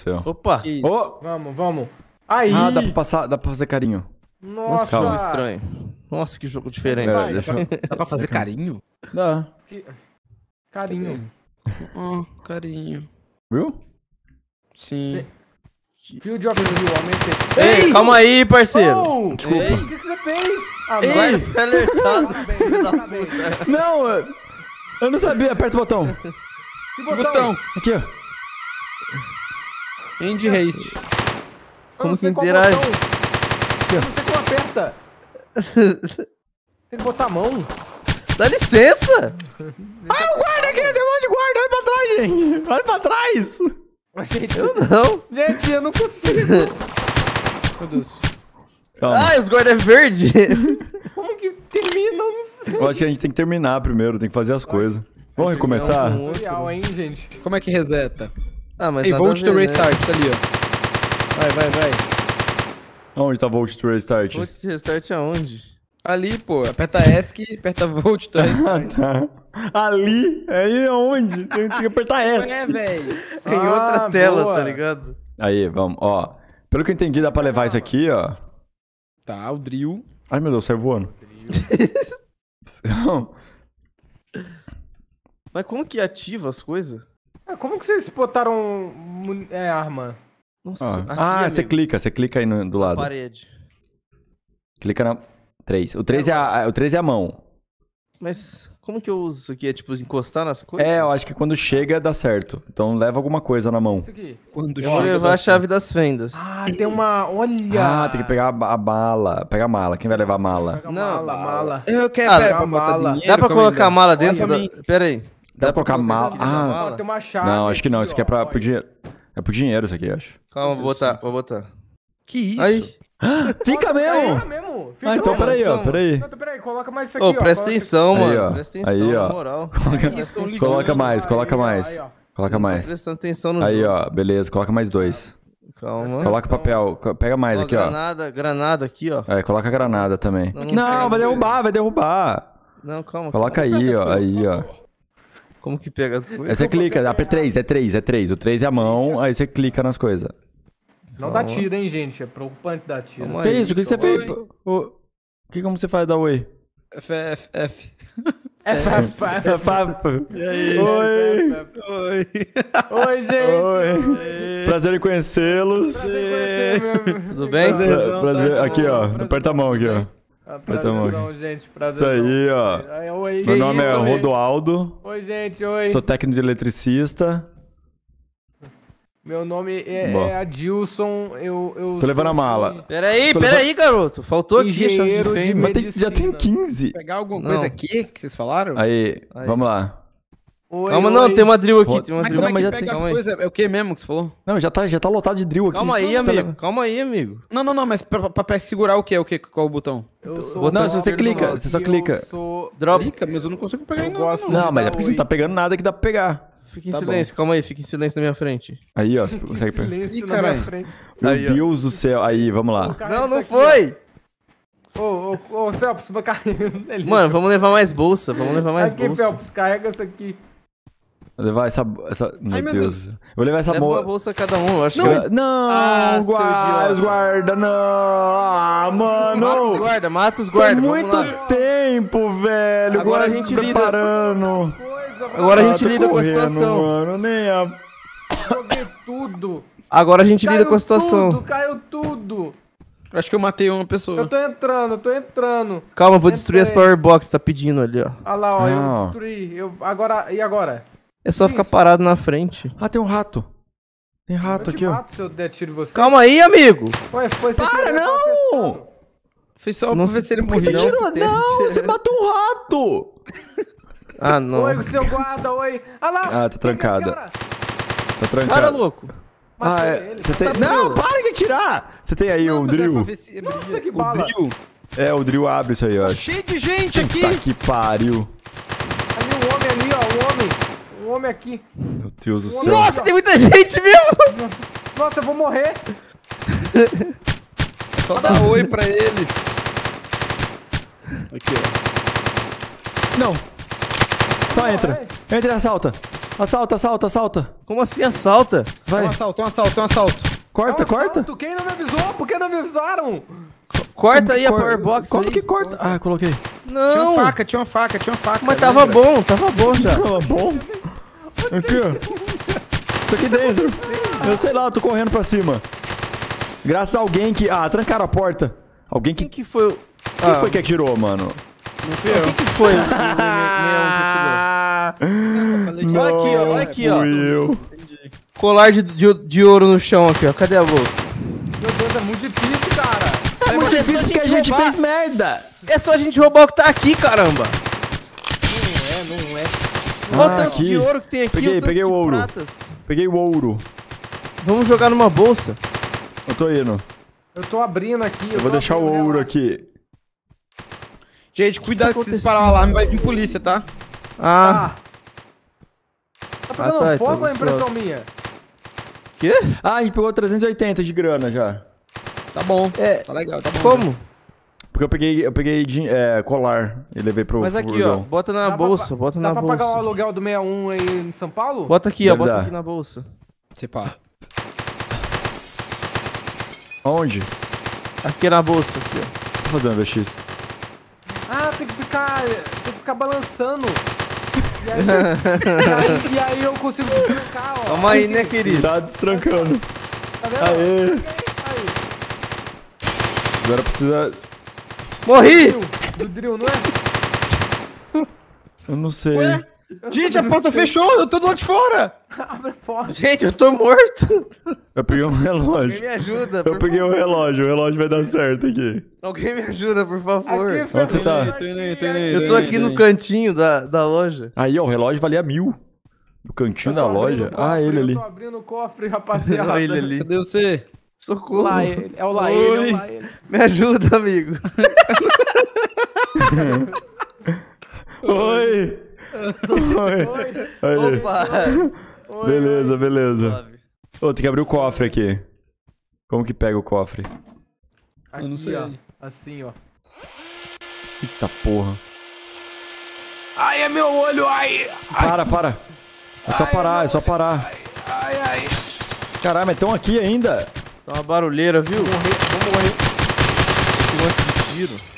céu. Opa! Que isso? Ô! Vamos. Aí! Ah, dá pra fazer carinho. Nossa, que Nossa! jogo estranho. Nossa, que jogo diferente. Pera, Vai, deixa eu... Dá pra fazer carinho? Dá. Carinho. Carinho. Viu? Sim. Field of View, aumentei. Ei, calma aí, parceiro. Oh, Desculpa. O que você fez? Ah, Ei, foi alertado. Parabéns. Não, eu não sabia. Aperta o botão. Que Botão. Aqui, ó. End haste. Como que Eu não sei qual interage? botão. Eu não sei como aperta. Tem que botar a mão. Dá licença. Ah, o guarda aqui! Tem um monte de guarda! Olha pra trás, gente! Olha pra trás! Gente, Não. gente, eu não consigo. Meu Deus. Calma. Ai, os guardas é verde. Como que termina? Eu não sei. Eu acho que a gente tem que terminar primeiro, tem que fazer as coisas. Vamos recomeçar? um outro. Tutorial, hein, gente? Como é que reseta? Ah, mas Ei, nada Volt a to ver, né? restart, tá ali, ó. Vai. Onde tá Volt to Restart? Volt to restart aonde? Ali, pô. Aperta ESC, aperta Volt to restart. Tá. Ali? Aí onde? Tem que apertar S. É, velho. Em outra Ah, tela, boa. tá ligado? Aí, vamos, ó. Pelo que eu entendi, dá pra levar isso aqui, ó. Tá, o drill. Ai, meu Deus, saiu voando. Não. Mas como que ativa as coisas? Ah, como que vocês botaram arma? Nossa, Ó. aqui, Ah, você amigo, clica aí do lado. parede. Clica na 3. O 3 é a mão. Mas como que eu uso isso aqui? É tipo encostar nas coisas? É, eu acho que quando chega dá certo. Então leva alguma coisa na mão. Isso aqui. Quando Eu vou levar a chave das fendas. Ah, tem uma... Olha! Ah, tem que pegar a mala. Pega a mala. Quem vai levar a mala? Pega a Não, mala. Eu quero Ah, pera, dá pra botar mala. dinheiro. Dá pra como colocar a ainda? mala dentro Olha da... Pera aí. Dá pra colocar mala? colocar isso aqui dentro da Ah, mala? Ó, tem uma chave. não, acho que não. Isso aqui é ó. pro dinheiro. É pro dinheiro isso aqui, eu acho. Calma, vou botar. Que isso? Aí. Fica Fica mesmo! mesmo. Fica Ah, então mesmo. peraí, ó. Calma. Peraí. Não, peraí, coloca mais isso aqui, Ô, ó. presta Coloca atenção, Aí, mano. ó. Presta atenção, Aí, ó. na moral. Coloca mais, Aí, coloca ó, mais. aí, ó. Coloca Não tô mais. prestando atenção no Aí, jogo. ó. Beleza, coloca mais 2. Calma. Coloca papel. Pega mais Ó, aqui, ó. granada aqui, ó. É, coloca a granada também. Não, Não, vai derrubar. Não, calma. Coloca aí, ó. Aí, ó. Como que pega as coisas? Aí você clica, dá P3, é 3. O 3 é a mão, aí você clica nas coisas. Não dá tiro, hein, gente. É preocupante dar tiro. Calma Que aí, isso? O que você fez? Como você faz da Oi? F. E aí? Oi! Oi. Oi, gente. Oi! Prazer em conhecê-los. Tudo bem? Prazer. Aqui, ó. Aperta a mão aqui, ó. Prazerzão, gente. Isso Prazerzão. aí, ó. Oi. Meu nome é isso, amigo? Rodoaldo. Oi, gente. Oi. Sou técnico de eletricista. Meu nome Bom. é Adilson. Eu Tô levando sou a mala. Peraí, garoto. Faltou aqui, chave Engenheiro de fenda. Mas já tem medicina. 15. Pegar alguma Não. coisa aqui que vocês falaram? Aí, Aí. vamos lá. Oi, Calma, oi. não, tem uma drill aqui. Roda- Tem uma Mas drill. como é mas que já pega tem- as calma aí. coisas? É o que mesmo que você falou? Não, já tá lotado de drill aqui. Calma aí, Você amigo. Calma aí, amigo. Não, mas pra segurar o quê? Qual o botão? Eu sou Botão, o se você Pedro clica, Roque, você só eu clica. sou- Drop. Clica, mas eu não consigo pegar Eu ainda. gosto Não. Não, mas é Dá porque você oi. não tá pegando nada que dá pra pegar. Fica em Tá silêncio, calma aí. Fica em silêncio na minha frente. Aí, ó, você consegue pegar. Silêncio Ih, na minha caralho. frente. Meu Aí, ó. Deus do céu. Aí, vamos lá. Carrega Não, não isso aqui, foi. ó. Ô, Phelps, vai carregando ele. Mano, vamos levar mais bolsa. Vamos levar mais aqui, bolsa. Phelps, carrega isso aqui. Vou levar essa. Meu Ai, meu Deus. do céu. Vou levar essa Leva uma moça. bolsa cada um, eu acho Não, Ah, seu idiota. os guarda, não. Ah, Mata os mano. guarda, mata os Foi guarda. Vamos muito lá. tempo, velho. Agora a Guarda gente lida- preparando. Agora a Ah, gente tô lida com a correndo, situação. Mano, nem a... Joguei tudo. Agora a gente lida com a situação. Caiu tudo. Eu acho que eu matei uma pessoa. Eu tô entrando. Calma, eu vou destruir as Entrei. power box, tá pedindo ali, ó. Olha lá, ó, Ah. eu destruí. E agora? É só ficar Isso. parado na frente. Ah, tem um rato. Tem Eu rato te aqui, ó. mato se eu der tiro em você. Calma aí, amigo. Ué, foi sem Para, querer, eu não! tava testando. Fiz só Não pra ver se- se ele por que Você morria. não? tirou... se Não, tem- você matou um rato. Ah, não. Oi, seu guarda, oi. Olha lá. Ah, tá quem que é esse trancada. cara? Tá trancado. Para, louco. Ah, Matei é. ele. Você tem... Não, para de atirar. Você tem aí um Mas é pra drill? ver se ele Nossa, morria. que O bala. drill. É, o drill abre isso aí, eu acho. Cheio de gente aqui. Puta que pariu. Ali um homem ali, ó, um homem. Um homem aqui. Meu Deus do céu. Nossa, tem muita gente mesmo. Nossa, eu vou morrer. Só dá oi pra eles. Aqui, ó. Não. Só entra. Entra e assalta. Assalta, assalta, assalta. Como assim assalta? Vai. Um assalto. Corta, É um corta. assalto. Quem não me avisou? Por que não me avisaram? Corta aí a Cor- Powerbox. Como aí. que corta? Ah, coloquei. Não. Tinha uma faca. Mas tava lembra? bom já. Tava bom. Aqui, ó. Tô aqui dentro. Eu sei lá, eu tô correndo pra cima. Graças a alguém que... Ah, trancaram a porta. Alguém que... Quem que foi o... Quem foi que atirou, mano? Não fui eu. Quem que foi o Falei Olha aqui, ó, olha aqui, ó. Fui eu. colar de ouro no chão aqui, ó. Cadê a bolsa? Meu Deus, é muito difícil, cara. É muito difícil porque a gente fez merda. É só a gente roubar o que tá aqui, caramba. Não é. Olha o Ah, tanto aqui. de ouro que tem aqui, Peguei, o tanto peguei de o ouro. pratas. Peguei o ouro. Vamos jogar numa bolsa. Eu tô indo. Eu tô abrindo aqui. Eu vou deixar o ouro aqui. Gente, cuidado que se disparar o alarme vai vir polícia, tá? Ah, Tá pegando tá, fogo então ou é impressão minha? quê? Ah, a gente pegou 380 de grana já. Tá bom. É, Tá legal, tá bom. como? Porque eu peguei colar e levei pro Mas aqui, ó, furgão. bota na Dá bolsa, pra- bota Dá na pra bolsa. pagar o aluguel do 61 aí em São Paulo? Bota aqui, ó, Deve bota dar. aqui na bolsa. Você pá. Onde? Aqui na bolsa, aqui, ó. Tô fazendo VX. Ah, tem que ficar balançando. E aí, e aí eu consigo desbloquear, ó. Calma aí, né, querido? Tá destrancando. Tá vendo? Aê. Aí. Agora precisa... Morri! Do drill, não é? Eu não sei. Gente, a porta fechou, eu tô do lado de fora. Abre a porta. Gente, eu tô morto. Eu peguei um Alguém relógio. me ajuda, Eu por peguei favor. um relógio. O relógio vai dar certo aqui. Alguém me ajuda, por favor. Aqui, Onde você tá? Fernando, Tô indo aqui, aí. Eu tô aqui no cantinho da loja. Aí, ó, o relógio valia 1000. No cantinho da Eu tô abrindo loja. o cofre, Ah, ele ali. Eu tô abrindo o cofre, rapaziada. Olha ele ali. Cadê você? Socorro. Lá ele. É o lá ele, é o lá ele. Me ajuda, amigo. Oi! Oi! Oi. Aí. Opa. Oi, Beleza, oi. beleza. Suave. Ô, tem que abrir o cofre aqui. Como que pega o cofre? Aqui, Eu não sei. ó. Assim, ó. Eita porra. Ai, é meu olho, ai. Para. É só parar, é só parar. Ai. Caralho, mas estão aqui ainda. Tá uma barulheira, viu? Vou morrer. Um monte de tiro.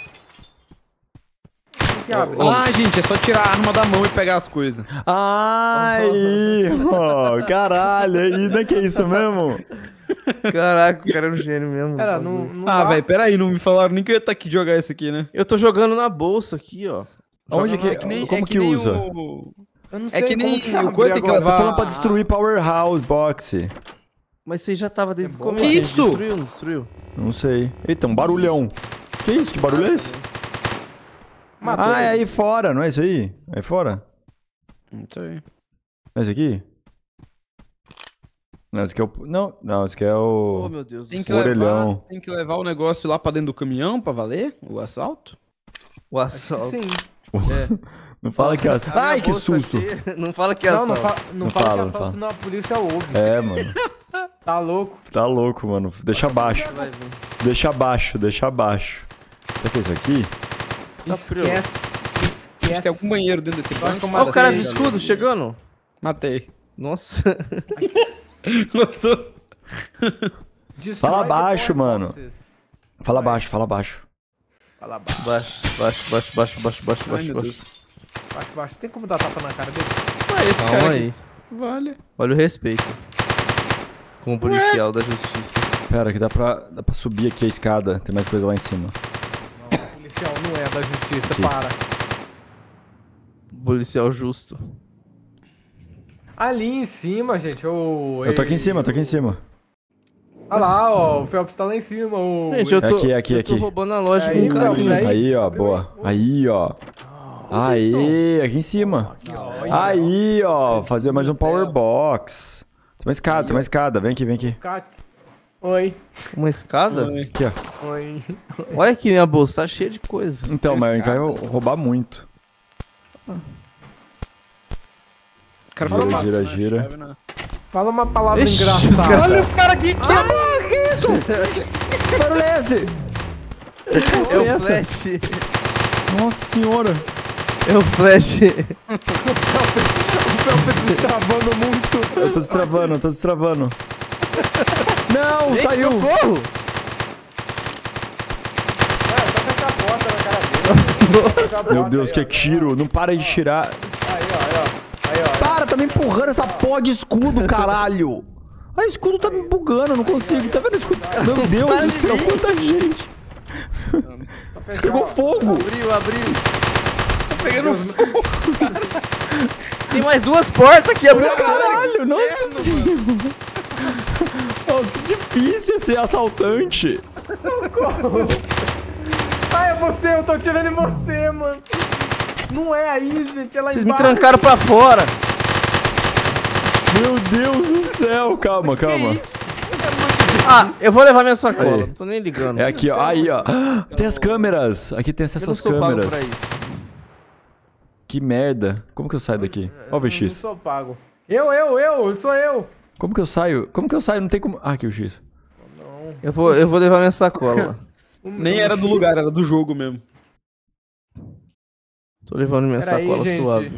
Que abre? Ah, gente, é só tirar a arma da mão e pegar as coisas. Aí, ó, caralho, aí, não é que é isso mesmo? Caraca, o cara é um gênio mesmo. Pera, Bagulho. não Ah, dá. velho, peraí, não me falaram nem que eu ia estar aqui jogar isso aqui, né? Eu tô jogando na bolsa aqui, ó. Onde que, como que usa? Eu não sei É que nem como o abre coisa tem que agora. Tô levar- falando pra destruir Powerhouse Box. Mas você já tava desde o bom. começo. Que isso? Destruiu, não destruiu? Não sei. Eita, um barulhão. Que isso? Que barulho é esse? Matou. Ah, é aí fora, não é isso aí? Aí fora? Não sei. Não é esse aqui? Não, esse aqui é o... Não, esse aqui é Oh, o... meu Deus Tem do que, céu. Orelhão. tem que levar o negócio lá pra dentro do caminhão pra valer? O assalto? O Acho que assalto. sim. Não fala que é... A minha Ai, que bolsa susto. aqui- Não fala que é Não Não, assalto. fala, não fala que é não assalto, fala. senão a polícia ouve. É, mano. Tá louco? Tá louco, mano. Deixa abaixo. Vai vir. Deixa abaixo, deixa abaixo. Será que é isso aqui? Tá frio. Esquece. Tem algum banheiro dentro desse banco? Olha o cara de escudo chegando. Matei. Nossa. Gostou? Destrói Fala the baixo, power mano. boxes. Fala baixo, fala baixo. Fala baixo. Ai, meu Deus. Baixo. Tem como dar tapa na cara dele? Ah, esse Calma cara aí. aqui. Vale. Olha o respeito. Como policial da justiça. Pera, que dá pra subir aqui a escada. Tem mais coisa lá em cima. Não, o policial não é da justiça, Aqui. para. Policial justo. Ali em cima, gente, o... Eu tô aqui em cima, tô aqui em cima. Olha lá, ó, o Phelps tá lá em cima, o... Gente, eu tô, Aqui. eu tô roubando a loja Aí, com um carinho. Aí. Aí, ó, abriu boa. aí. Aí, ó. vocês Aí, aqui em cima. Aqui, ó, Aí, ó. Fazer mais um Power Box. Tem uma escada. Vem aqui. Oi. Uma escada? Aqui, ó. Oi. Olha aqui, minha bolsa tá cheia de coisa. Então, mas a gente vai roubar muito. O cara Gira, falou massa, gira, né? gira. Chave, né? Fala uma palavra Ixi, engraçada. Olha o cara aqui, que Que barulho é esse? É o essa? flash. Nossa senhora. É o flash. O Felps destravando muito. Eu tô destravando. Não, Vem, saiu. socorro! Só fechar a porta na cara dele. Fechar a Meu porta Deus, aí, que ó. tiro. Não para de tirar. Aí, ó. Para, tá me empurrando essa porra de escudo, caralho. Ah, o escudo tá me bugando, eu não consigo. Tá vendo o escudo? Meu Deus do céu, quanta gente. Só fechar, Pegou ó. fogo. Abriu. Tô pegando fogo. Tem mais 2 portas aqui, abriu. Caralho, nossa senhora. Oh, que difícil ser assaltante. Ah, é você, eu tô atirando em você, mano. Não é aí, gente, é lá Vocês me embaixo. trancaram pra fora. Meu Deus do céu. Calma. Ah, eu vou levar minha sacola. Aí. Não tô nem ligando. É aqui, ó. Aí, ó. Tem as câmeras. Aqui tem Eu acesso não às sou pago câmeras. pra isso. Que merda. Como que eu saio daqui? Ó o Não VX. sou pago. Sou eu. Como que eu saio? Não tem como... Ah, aqui o X. Eu vou levar minha sacola. Nem era do lugar, era do jogo mesmo. Tô levando minha Pera aí, sacola gente. suave.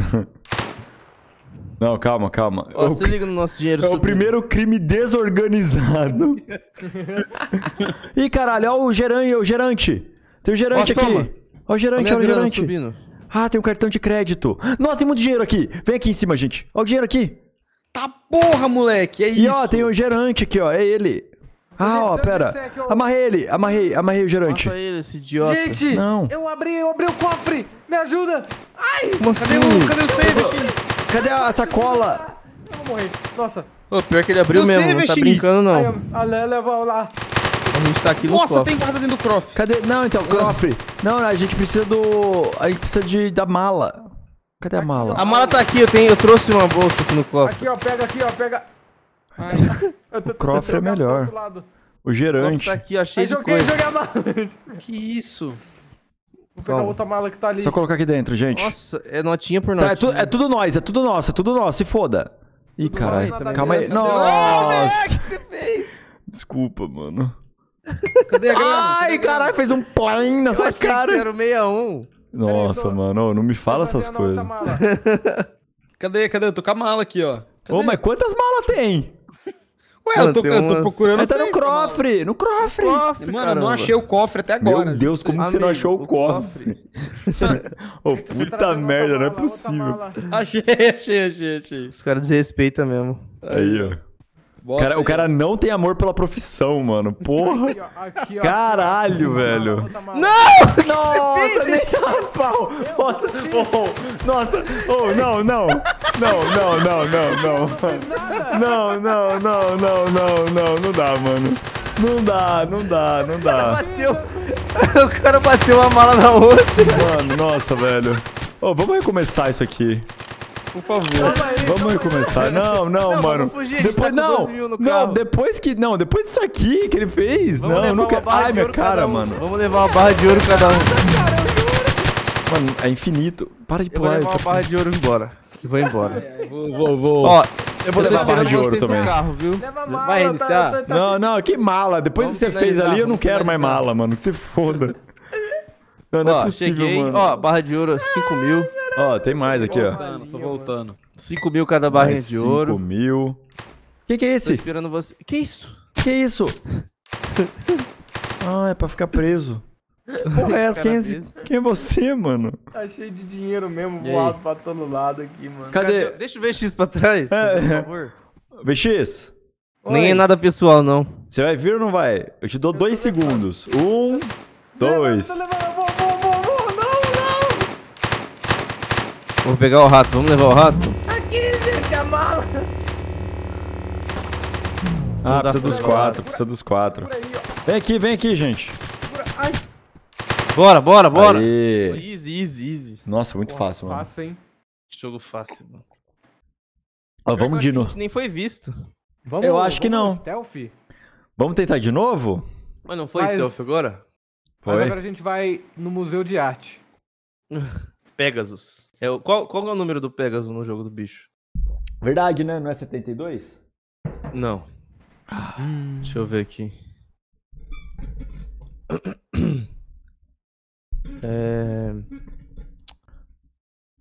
Não, calma. Ó, se liga no nosso dinheiro. É o subindo. primeiro crime desorganizado. Ih, caralho, ó o gerante. Tem o gerante Ó, toma. aqui. Ó o Olha gerante, a ó o grana gerante. subindo. Ah, tem um cartão de crédito. Nossa, tem muito dinheiro aqui. Vem aqui em cima, gente. Ó o dinheiro aqui. Tá porra, moleque, é isso. E ó, tem o gerante aqui, ó. É ele. Ah, ó, se eu pera. disser que eu- Amarrei ele. Amarrei o gerante. Mata ele, esse idiota. Gente, Não. eu abri o cofre. Me ajuda. Ai, Como Cadê assim? o save, X? Cadê a sacola? eu vou morrer. Nossa. Ô, pior que ele abriu Eu mesmo, sei, não tá VX. brincando Aí, não. leva lá. A gente tá aqui no Nossa, cofre. tem guarda dentro do croft. Cadê? Não, então, cofre. Não, a gente precisa do... A gente precisa da mala. Cadê a mala? A mala tá aqui, eu trouxe uma bolsa aqui no cofre. Aqui, ó, pega. Eu tô O cofre é tentando jogar pro melhor. outro lado. O O gerante. cofre tá aqui, ó, cheio Aí de joguei coisa. a mala. Que isso? Vou pegar Calma. outra mala que tá ali. Só colocar aqui dentro, gente. Nossa, é notinha por Tá, notinha. é tudo nosso, se foda. Ih, Tudo caralho. nosso, nada Calma aí. desse. Nossa. O que você fez? Desculpa, mano. Cadê a grana? Ai, caralho, fez um plain na Eu sua achei que cara. você era o 61. Nossa, Peraí, mano, ô, não me fala Essa essas é a outra coisas. mala. Cadê? Eu tô com a mala aqui, ó. Ô, mas quantas malas tem? Ué, Mano, eu tô tem procurando. umas- Tá no seis, cofre, no cofre. Cofre, Mano, eu caramba. não achei o cofre até agora. Meu Deus, como que você não Amigo, achou o cofre? Ô, Tô puta trazendo merda, outra não é mala, outra possível. mala. Achei. Os caras desrespeitam mesmo. Aí, ó. Bota O cara não tem amor pela profissão, mano. Porra. Aqui, ó. Caralho, Outra mala, velho. outra mala. Nossa, nem a pau. Nossa, nossa. Oh, não. Não. Não dá, mano. Não dá. Bateu. O cara bateu uma mala na outra. Mano, nossa, velho. Ô, vamos recomeçar isso aqui. Por favor. Vamos recomeçar. Não, Não, mano. vamos fugir, a gente tá com 12 mil no não, carro. depois disso aqui que ele fez. Vamos não, levar não uma quero. barra Ai, de minha ouro cara, cada um. mano. Vamos levar uma barra de ouro cada um. Mano, é infinito. Para de Eu vou pular. levar uma barra de ouro embora. E vou embora. Vou. Ó, eu vou tô levar barra esperando de ouro vocês também. no carro, viu? Leva a mala, Vai reiniciar? Não, que mala. Depois Vamos que você fez finalizar, ali, eu não vamos quero mais finalizar. mala, mano. Que se foda. Não é Ó, possível, cheguei. mano. Ó, barra de ouro, 5 mil. Ó, tem mais aqui, ó. Tô voltando. 5 mil cada barrinha Mais de 5 ouro. mil. Que é Tô esse? esperando você. Que isso? Que é isso? Ah, é pra ficar preso. Porra, é essa? Cara Quem é você, mano? Tá cheio de dinheiro mesmo, E aí? voado pra todo lado aqui, mano. Cadê? Deixa o VX pra trás, É. por favor. VX, Nem é nada pessoal, não. você vai vir ou não vai? Eu te dou 2 segundos. 1, 2. Vou, não. Vou pegar o rato. Vamos levar o rato? Aqui, gente, a mala. Ah, dá precisa dos 4. Por aí, ó. Vem aqui, gente. Ai, Bora. Aê. Easy. Nossa, muito porra, fácil, mano. Fácil, hein? Jogo fácil, mano. Ó, vamos de A novo. gente nem foi visto. Vamos, Eu acho que vamos não. Stealth? Vamos tentar de novo? Mas não foi Mas- stealth agora? Mas Foi? agora a gente vai no Museu de Arte. Pegasus. Qual é o número do Pegasus no jogo do bicho? Verdade, né? Não é 72? Não. Deixa eu ver aqui.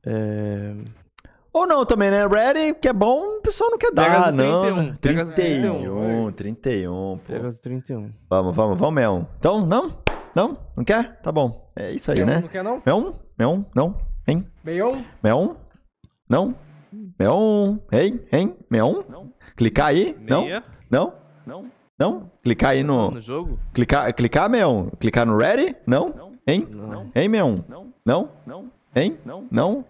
Ou não também, né? Ready, que é bom, o pessoal não quer dar, Pegasus não. 31. Pegasus 31, pô. Pegasus 31. Vamos, Meon. Então, não? Não? Não quer? Tá bom. É isso aí, né? Não quer, não? Meon? Não? Hein? Beion? Meon? Não? Meon? Hein? Meon? Clicar aí? Meia. Não? Clicar aí No jogo? Clicar, Meon? Clicar no ready? Não? Hein? Não. Hein, Meon? Não? Hein? Não?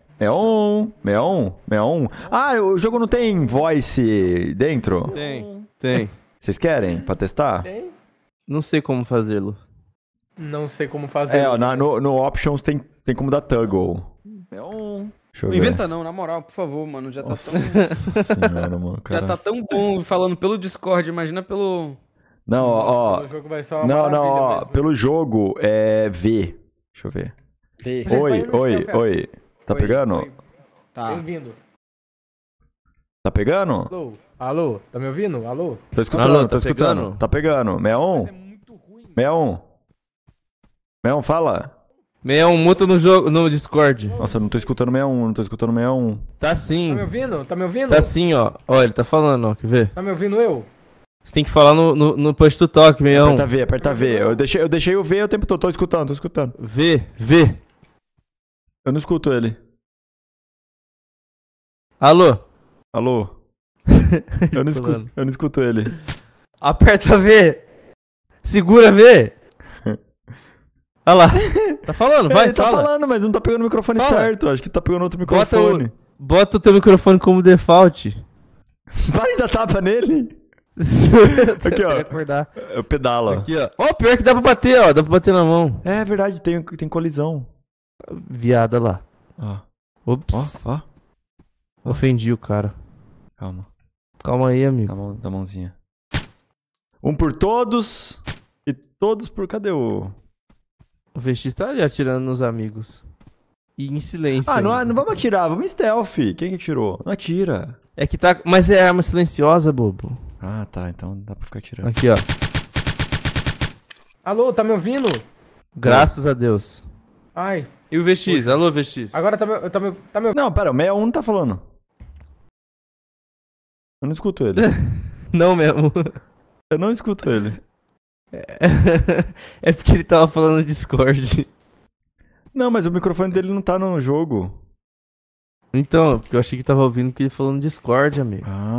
Meon? Ah, o jogo não tem voice dentro? Tem. Vocês querem pra testar? Tem? Não sei como fazê-lo. Não sei como fazer. É, ó, no Options tem como dar toggle. Deixa eu Não ver. inventa não, na moral, por favor, mano. Já tá Nossa senhora, mano. já Cara. tá tão bom falando pelo Discord, imagina pelo... Não, ó. O jogo vai ser uma Não, maravilha ó. mesmo. Pelo jogo é V. Deixa eu ver. T. Oi. Tá Oi, pegando? Oi, Tá. Bem-vindo. Tá pegando? Alô? Tá me ouvindo? Alô? Tô escutando, Alô, tô tá escutando. pegando? Tá pegando. Meon? Mas é muito ruim. Meon, fala. 61 muta no jogo, no Discord. Nossa, eu não tô escutando 61, não tô escutando 61. Tá sim. Tá me ouvindo? Tá me ouvindo? Tá sim, ó. Ó, ele tá falando, ó. Quer ver? Tá me ouvindo eu? Você tem que falar no push to talk, 61. Aperta V. Eu deixei o V o tempo todo. Tô escutando. Vê. Eu não escuto ele. Alô? Eu não escuto ele. Aperta V. Segura V. Olha lá. Tá falando, vai, Ele tá fala. falando, mas não tá pegando o microfone Fala. certo. Acho que tá pegando outro microfone. Bota o teu microfone como default. Vai dar tapa nele. Aqui, ó. Acordar. Eu pedalo. Aqui, ó. Ó, pior que dá pra bater, ó. Dá pra bater na mão. É verdade, tem colisão. Viada lá. Ó, Ops. ó. Ofendi o cara. Calma. Calma aí, amigo. Da mãozinha. Um por todos. E todos por... Cadê o... O VX tá ali atirando nos amigos. E em silêncio. Ah, ainda. não vamos atirar. Vamos em stealth. Quem que atirou? Não atira. É que tá. Mas é arma silenciosa, bobo. Ah, tá. Então dá pra ficar atirando. Aqui, ó. Alô, tá me ouvindo? Graças a Deus. Ai. E o VX? Alô, VX? Agora tá me ouvindo? Não, pera. O 61 não tá falando. Eu não escuto ele. Não mesmo. Eu não escuto ele. É porque ele tava falando no Discord. Não, mas o microfone dele não tá no jogo. Então, porque eu achei que tava ouvindo porque ele falou no Discord, amigo.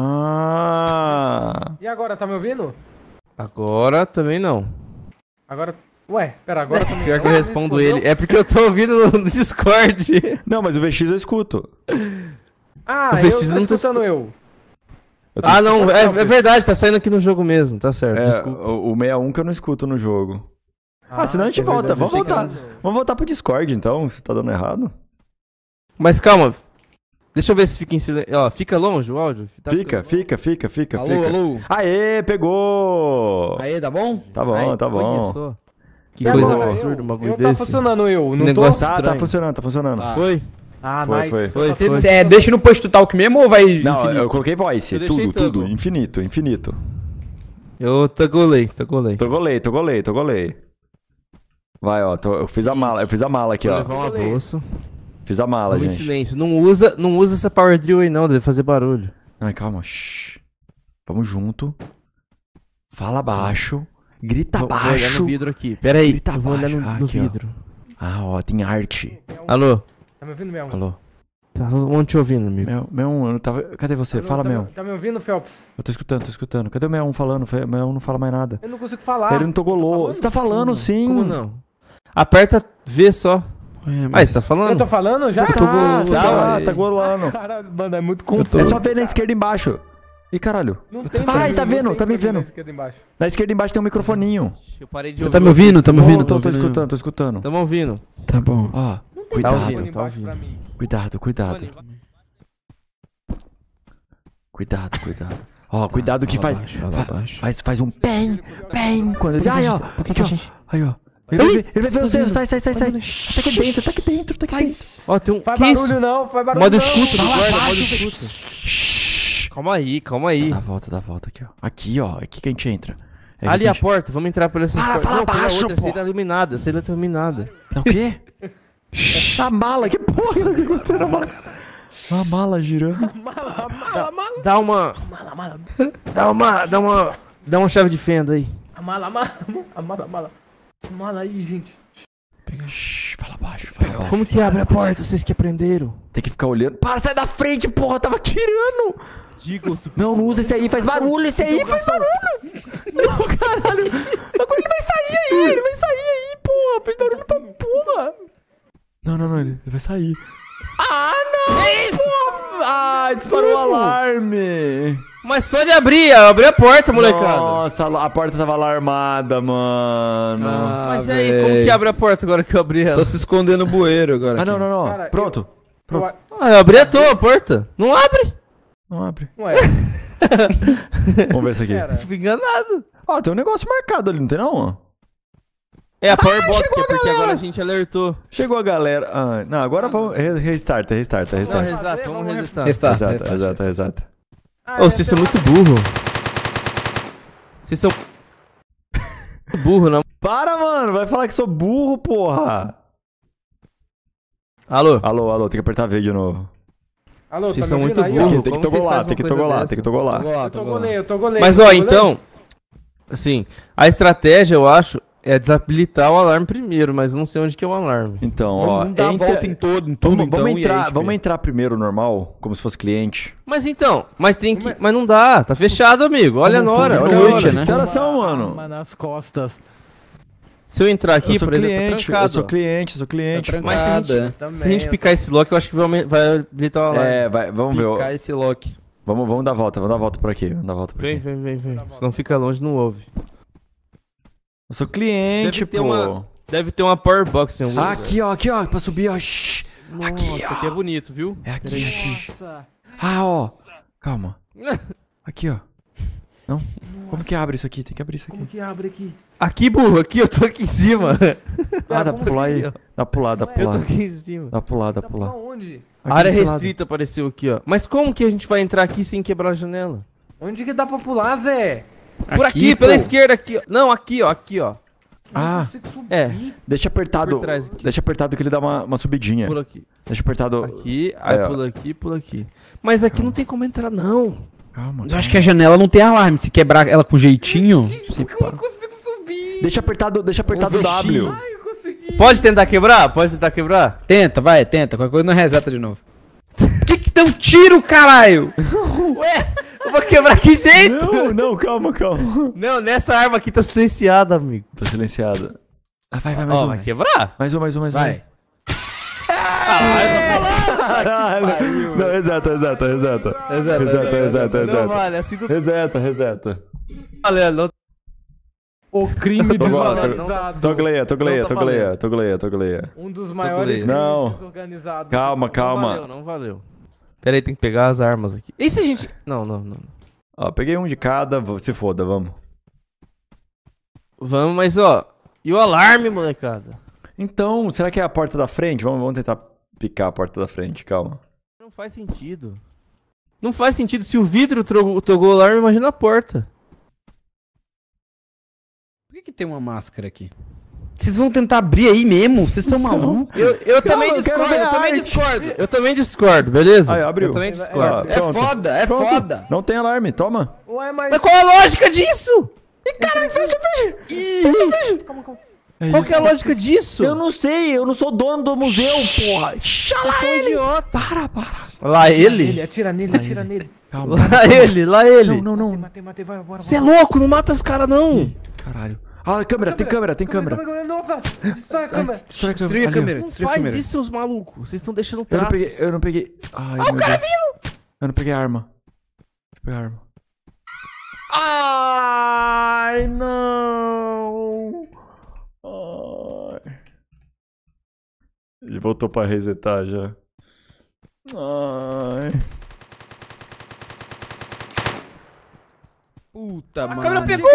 Ah. E agora, tá me ouvindo? Agora também não. Agora... Ué, pera, agora tá me Pior que eu Não, respondo me respondeu? ele. É porque eu tô ouvindo no Discord. Não, mas o VX eu escuto. Ah, O eu VX tô não tá escutando eu. Eu tô Ah, não, é verdade, tá saindo aqui no jogo mesmo, tá certo, É, desculpa. o 61 que eu não escuto no jogo. Ah, senão a gente é volta. verdade, Vamos eu achei voltar. que era- Vamos voltar pro Discord, então, se tá dando errado. Mas calma, deixa eu ver se fica em silêncio. Ó, fica longe o áudio? Tá Fica. Alô, alô. Aê, pegou! Aí, tá bom? Tá bom, Ai, tá bom. olha só. Que E coisa agora, absurda um bagulho eu tá desse. funcionando eu, não Negócio- tô? Tá Estranho. funcionando, tá funcionando. Tá. Foi? Ah, Foi, nice. foi. Então tá Foi. funcionando. Deixa no post to talk mesmo ou vai Não, infinito? eu coloquei voice, Eu deixei tudo, tudo. infinito. Eu togolei. Togolei. Vai, ó, eu fiz a mala aqui, Vou ó. levar uma Togolei. bolsa. Fiz a mala, Vamos em gente. silêncio. Não usa essa power drill aí não, deve fazer barulho. Ai, calma. Shhh. Vamos junto. Fala baixo. Grita Vou olhar no baixo. vidro aqui. Pera aí, Grita eu vou olhar baixo. no Aqui, ó. vidro. Ah, ó, tem arte. Alô? Tá me ouvindo, Mel? Alô? Tá todo mundo te ouvindo, amigo. Meu, eu não tava... Cadê você? Alô, Fala, tá, meu. Tá me ouvindo, Phelps? Eu tô escutando. Cadê o meu falando? O meu não fala mais nada. Eu não consigo falar. Ele não togolou. falando? Você tá falando, sim. Como não? Aperta V só. Ah, você tá falando? Eu tô falando já? Você tá golando. Caralho, mano, é muito É confuso. só ver na esquerda embaixo. Ih, caralho. Não tem Ai, pra tá mim, vendo, não tem tá me pra mim vendo. na esquerda embaixo. Na esquerda embaixo tem um microfoninho. Eu parei de Você ouvir. tá me ouvindo? Tá me ouvindo? Tô escutando. Tamo ouvindo. Tá bom. Ó, Não tem cuidado, microfone tá embaixo ouvindo. pra mim. cuidado. Cuidado. Ó, cuidado que faz. Fala baixo. Faz um pem. Quando ele. Ai, ó. Aqui, ó. Aí, ó. Ele vai ver você. Sai. Tá aqui dentro. Ó, tem um... Faz que barulho isso? não, faz barulho Modo não. escuta do Fala guarda, modo baixo. escuta. Calma aí. Dá a volta aqui, ó. Aqui, ó. Aqui que a gente entra. É Ali aqui a porta, vamos entrar por essas portas. fala Não, pela baixo, outra, essa aí pô. tá iluminada, essa aí tá iluminada. É o quê? A mala, que porra que tá acontecendo na mala? A mala girando. Dá uma... Dá uma chave de fenda aí. A mala aí, gente. Pega, fala baixo, fala baixo. Como que abre a porta? Vocês que aprenderam? Tem que ficar olhando. Para, sai da frente, porra, tava tirando. Não usa esse aí, faz barulho, esse aí faz barulho. Não, caralho. Mas como ele vai sair aí? Ele vai sair aí, porra. Faz barulho pra porra. Não, ele vai sair. Ah, não! É isso? Ah, disparou o alarme. Mas só de abrir a porta, molecada. Nossa, a porta tava alarmada, mano. Mas e aí, como que abre a porta agora que eu abri ela? Só se esconder no bueiro agora. Ah, não. Cara, Pronto. Eu abri à toa a porta. Não abre. Não abre. Ué, Vamos ver isso aqui. pera. Fico enganado. Ó, tem um negócio marcado ali, não tem não? É a Power Box, chegou que é a porque galera. agora a gente alertou. Chegou a galera. Ah, não, agora vamos. Restart. Não, Restart. vamos resetar. Exato. Ah, Ô, vocês são muito burro. Vocês são burro, não. Para, mano. Vai falar que sou burro, porra. Alô? Alô, tem que apertar V de novo. Alô, Vocês tá são me muito ouvindo aí, ó? burro. Tem que como vocês togolar, fazem tem que uma coisa togolar, dessa? tem que togolar. Eu tô golei. Mas ó, então, assim, a estratégia, eu acho, é desabilitar o alarme primeiro, mas não sei onde que é o alarme. Então, ó. Vamos dar a volta em tudo, então, Vamos entrar primeiro normal, como se fosse cliente. Mas então, mas tem que, mas não dá, tá fechado, amigo. Olha a Nora, olha a noite, hora. né? Que horas são, mano? Nas costas. Se eu entrar aqui, Eu sou por exemplo, tá cliente, trancado, eu sou ó. cliente. Mas se a gente, Também, se a gente picar esse lock, eu acho que vai habilitar o alarme. É, vamos ver. Picar esse lock. Vamos dar a volta, por aqui. Vem. Se não fica longe, não ouve. Eu sou cliente, Deve ter pô. Deve ter uma Power Box em algum lugar. Aqui, ó, pra subir, ó. Shhh. Nossa, aqui, ó. aqui é bonito, viu? É aqui. Nossa. Ah, ó. Calma. Aqui, ó. Não? Como que abre isso aqui? Tem que abrir isso aqui. Como que abre aqui? Aqui, burro, aqui, eu tô aqui em cima. Ah, dá pra pular aí. assim, ó? Dá pra pular, dá pra Eu tô pular. aqui em cima. Dá pra pular, dá Tá pra pra pular. onde? A área desse lado. restrita apareceu aqui, ó. Mas como que a gente vai entrar aqui sem quebrar a janela? Onde que dá pra pular, Zé? Por aqui, pela esquerda aqui, ó. Não, aqui, ó, aqui, ó. Ah, Não consigo subir. é. deixa apertado. Por trás aqui. Deixa apertado que ele dá uma subidinha. Pula aqui. Deixa apertado. Aqui, aí Aí, ó. pula aqui. Mas aqui não tem como entrar, não. Calma. Eu acho que a janela não tem alarme. Se quebrar ela com jeitinho, você Eu não consigo subir. Deixa apertado Ô, W. Ai, eu consegui. Pode tentar quebrar? Pode tentar quebrar? tenta. Qualquer coisa não reseta de novo. Por que deu um tiro, caralho? Ué, eu vou quebrar que jeito? Não, calma. Não, nessa arma aqui tá silenciada, amigo. Tá silenciada. Ah, vai, mais Ó, um. vai quebrar? Mais um. Vai. Caralho. Não, reseta. Não vale, assim do... Reseta. Vale, não. O crime Vamos lá, desorganizado. Togleia. Um dos maiores crimes Não. desorganizados. Calma. Não valeu. Pera aí, tem que pegar as armas aqui. E se a gente... Não. Ó, peguei um de cada, se foda, vamos. Vamos, mas ó... E o alarme, molecada? Então, será que é a porta da frente? Vamos tentar picar a porta da frente, calma. Não faz sentido. Não faz sentido. Se o vidro togou o alarme, imagina a porta. Por que tem uma máscara aqui? Vocês vão tentar abrir aí mesmo? Vocês são malucos? Eu também eu quero ver discordo, a eu também discordo, beleza? Aí, abriu. Eu também discordo. Ah, pronto. É Pronto. foda. Não tem alarme, toma. Ué, mas... Mas qual a lógica disso? Caralho, fecha. Calma. Qual que é a lógica disso? Eu não sei, eu não sou dono do museu, porra. Eu sou idiota. Para. Lá ele? Atira nele. Calma. Lá ele. Não. Matei, vai, bora. Você é louco, não mata os caras não. Caralho. Ah, tem câmera. Nossa, destrói a câmera. Destruir a câmera. Não faz isso, seus malucos. Vocês estão deixando Eu não traços. peguei. Ai, o cara vindo. Eu não peguei arma. Deixa eu pegar arma. Ai, não. Ai. Ele voltou pra resetar já. Ai. Puta, A mano. câmera pegou.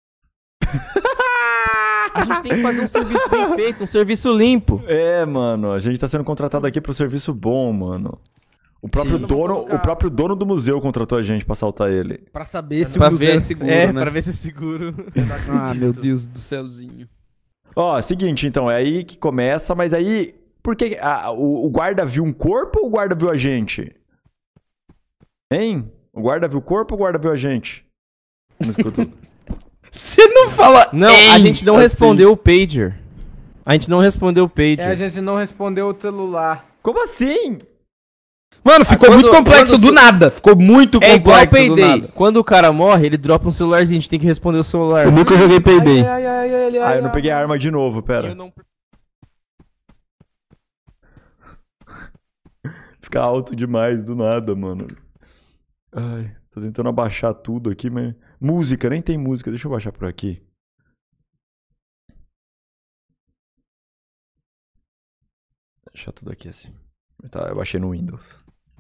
A gente tem que fazer um serviço bem feito, um serviço limpo. É, mano, a gente tá sendo contratado aqui pro serviço bom, mano. O próprio Sim. dono do museu contratou a gente pra assaltar ele. Pra saber se Pra o museu ver, é seguro, né? pra ver se é seguro. Ah, meu Deus do céuzinho. Ó, seguinte, então, é aí que começa, mas aí Por que o guarda viu um corpo ou o guarda viu a gente? Hein? O guarda viu o corpo ou o guarda viu a gente? Não escutou. Você não fala. Não, "Ei", a gente não assim. respondeu o pager. A gente não respondeu o pager. É, a gente não respondeu o celular. Como assim? Mano, ficou quando- muito complexo quando do se- nada. Ficou muito É igual o complexo do Payday. nada. Quando o cara morre, ele dropa um celularzinho. A gente tem que responder o celular. Eu nunca joguei Payday. Ah, eu não peguei a arma de novo, pera. Eu não- Fica alto demais do nada, mano. Ai, tô tentando abaixar tudo aqui, mas... Música, nem tem música. Deixa eu baixar por aqui. Deixar tudo aqui assim. Tá, eu baixei no Windows.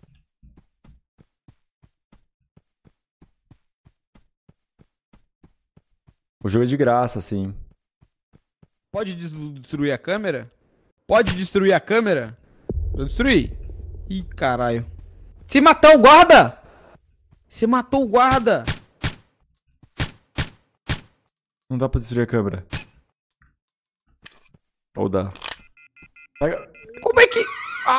O jogo é de graça, assim. Pode destruir a câmera? Pode destruir a câmera? Eu destruí. Ih, caralho. Você matou o guarda? Você matou o guarda. Não dá pra destruir a câmera. Ou dá? Pega... Como é que...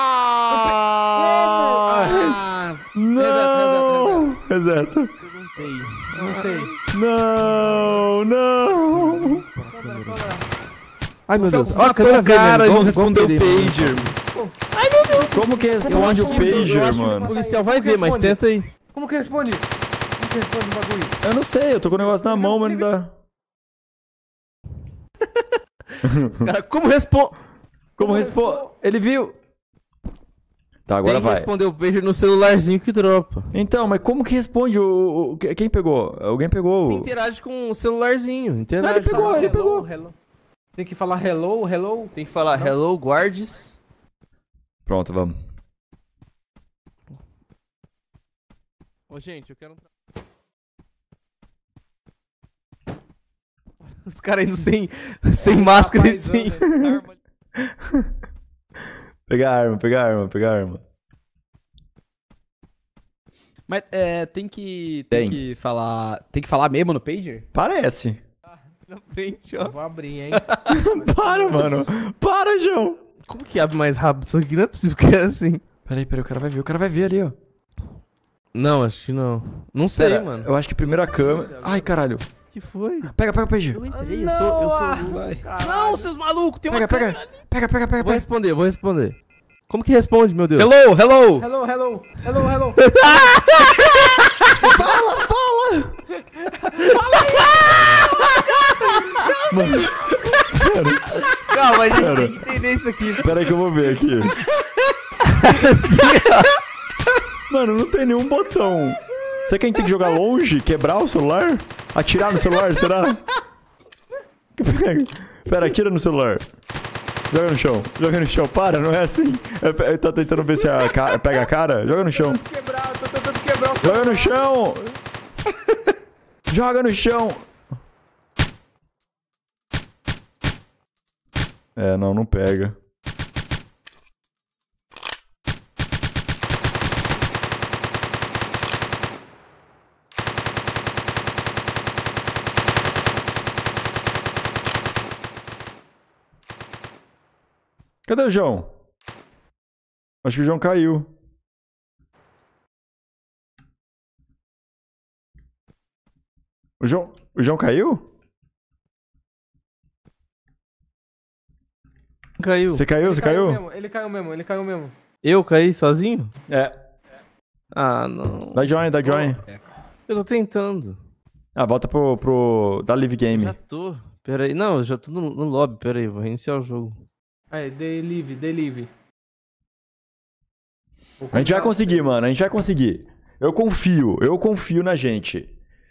Ah! Não! Reseta. Não sei. Não, não! Ai, meu Deus. Olha, câmera o cara vermelha. não respondeu o Vamos perder, pager. Como que responde o pager, O mano? policial vai ver, mas Responde. tenta aí. Como que responde? Como que responde o bagulho? Eu não sei, eu tô com o negócio na mão, mas não dá. Cara, como responde? Como responde? Ele viu. Tá, agora Tem que vai. responder o pager no celularzinho que dropa. Então, mas como que responde quem pegou? Alguém pegou? Você interage com o celularzinho. Interage. Não, ele pegou, Falar ele hello, pegou. hello. Tem que falar hello, hello. Tem que falar hello, guards. Pronto, vamos. Ô, gente, eu quero... Os caras indo sem máscara e sem arma. Pegar a arma, pegar a arma, pegar a arma. Mas tem que falar mesmo no pager? Parece. Na frente, Eu ó. vou abrir, hein? Para, mano. Para, João. Como que abre mais rápido isso aqui? Não é possível que é assim. Peraí, o cara vai ver ali, ó. Não, acho que não. Não sei, Pera, mano. eu acho que primeiro a câmera... Ai, caralho. Que foi? Pega o pager. Eu entrei, eu sou... Não, seus malucos, tem uma Pega. câmera ali. Pega. Vou responder. Como que responde, meu Deus? Hello, hello. Hello, hello. Hello, hello. Calma, a gente tem que entender isso aqui. Pera aí que eu vou ver aqui. Mano, não tem nenhum botão. Será que a gente tem que jogar longe? Quebrar o celular? Atirar no celular, será? Pera, atira no celular. Joga no chão. Para, não é assim. Ele tá tentando ver se pega a cara. Joga no chão. Tô tentando quebrar o Joga no chão. Joga no chão. É, não pega. Cadê o João? Acho que o João caiu. O João caiu? Caiu. Você caiu? mesmo, ele caiu mesmo. Eu caí sozinho? É. Ah, não. Dá join. Eu tô tentando. Ah, volta pro da Live Game. Já tô. Pera aí. Não, eu já tô no lobby. Pera aí, vou reiniciar o jogo. Aí, delive. A gente vai conseguir, mano. A gente vai conseguir. Eu confio na gente.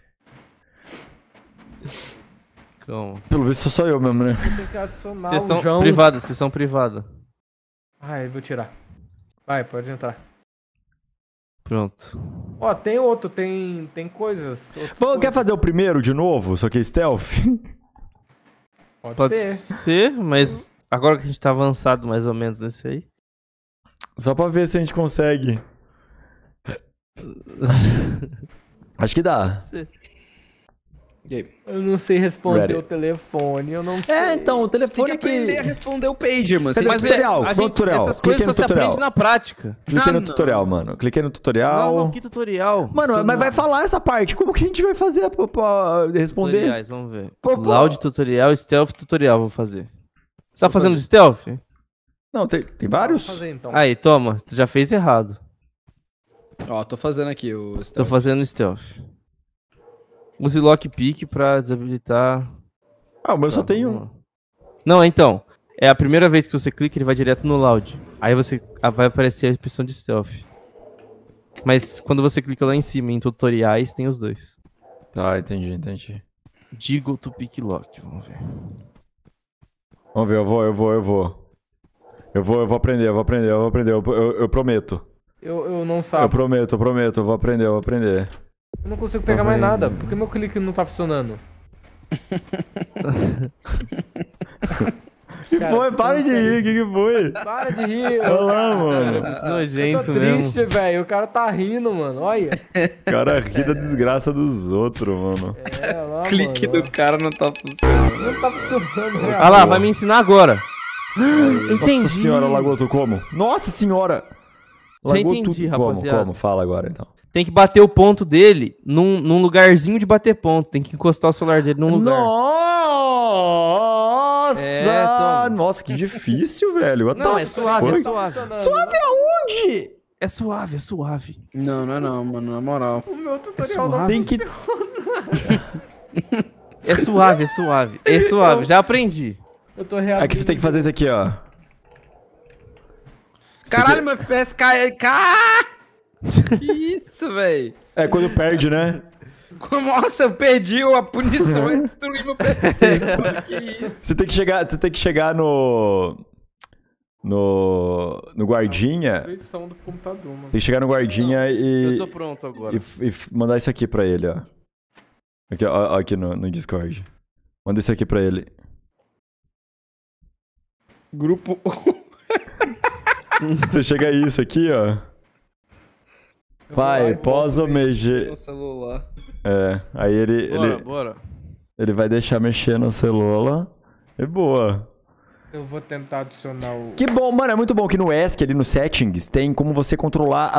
Calma. Pelo visto sou só eu mesmo, né? Tem que adicionar Sessão o João. privada. Ai, vou tirar. Vai, pode entrar. Pronto. Ó, tem outro, tem coisas. Bom, quer fazer o primeiro de novo, só que stealth? Pode ser, mas agora que a gente tá avançado mais ou menos nesse aí. Só pra ver se a gente consegue. Acho que dá. Pode ser. E aí? Eu não sei responder Ready. o telefone, eu não sei. É, então, o Tem telefone que aprender a responder o pager, mano. Cadê o Mas tutorial? A Qual gente, tutorial? essas coisas Cliquei só no se tutorial. aprende na prática. Cliquei no não. tutorial, mano. Cliquei no tutorial. Não, que tutorial? Mano, Você mas não- vai falar essa parte. Como que a gente vai fazer pra responder? Tutoriais, vamos ver. Pô. Loud tutorial, stealth tutorial, vou fazer. Você tá fazendo stealth? Não, tem Vou vários? fazer, então. Aí, toma, tu já fez errado. Ó, tô fazendo aqui o Tô stealth. fazendo stealth. Use lockpick pra desabilitar. Ah, o meu só Tá, tem vamos um. lá. Não, então. É a primeira vez que você clica, ele vai direto no loud. Aí vai aparecer a opção de stealth. Mas quando você clica lá em cima, em tutoriais, tem os dois. Tá, entendi. Jiggle to pick lock, vamos ver. Vamos ver, eu vou. Eu vou aprender. Eu prometo. Eu não Eu sabe. prometo, eu vou aprender. Eu não consigo pegar mais nada. Por que meu clique não tá funcionando? Que Cara, foi? Para de rir, que foi? Para de rir. Olha lá, cara. mano. Muito Eu tô nojento mesmo. triste, velho. O cara tá rindo, mano. Olha. O cara ri da desgraça dos outros, mano. É, lá, Clique mano. do cara não tá funcionando. Não tá funcionando, real. Ah lá, vai me ensinar agora. Nossa senhora, Lagoto, como? Nossa senhora! Já entendi, rapaziada. Como? Fala agora, então. Tem que bater o ponto dele num lugarzinho de bater ponto. Tem que encostar o celular dele num lugar. Nossa! É, toma. Nossa, que difícil, velho. What Não, the é suave, é fuck? suave. Suave Aonde? É suave, é suave. Não, mano, na moral. O meu É tutorial não suave. Tem que... É suave, é suave. É suave, já aprendi. Eu tô reagindo. É que você tem que fazer isso aqui, ó. Caralho, meu FPS cai. Que isso, velho? É quando perde, né? Nossa, eu perdi a punição e destruí meu PC. Mano, que isso? Você tem que chegar no guardinha. Destruição do computador, mano. Tem que chegar no guardinha Eu e, tô pronto agora. e mandar isso aqui pra ele, ó. Aqui, ó, aqui no Discord. Manda isso aqui pra ele. Grupo. Você chega a isso aqui, ó. Vai, pós mexer. No celular. É, aí Bora. ele vai deixar mexer no celular. E boa. Eu vou tentar adicionar o... Que bom, mano, é muito bom que no ESC, ali no Settings, tem como você controlar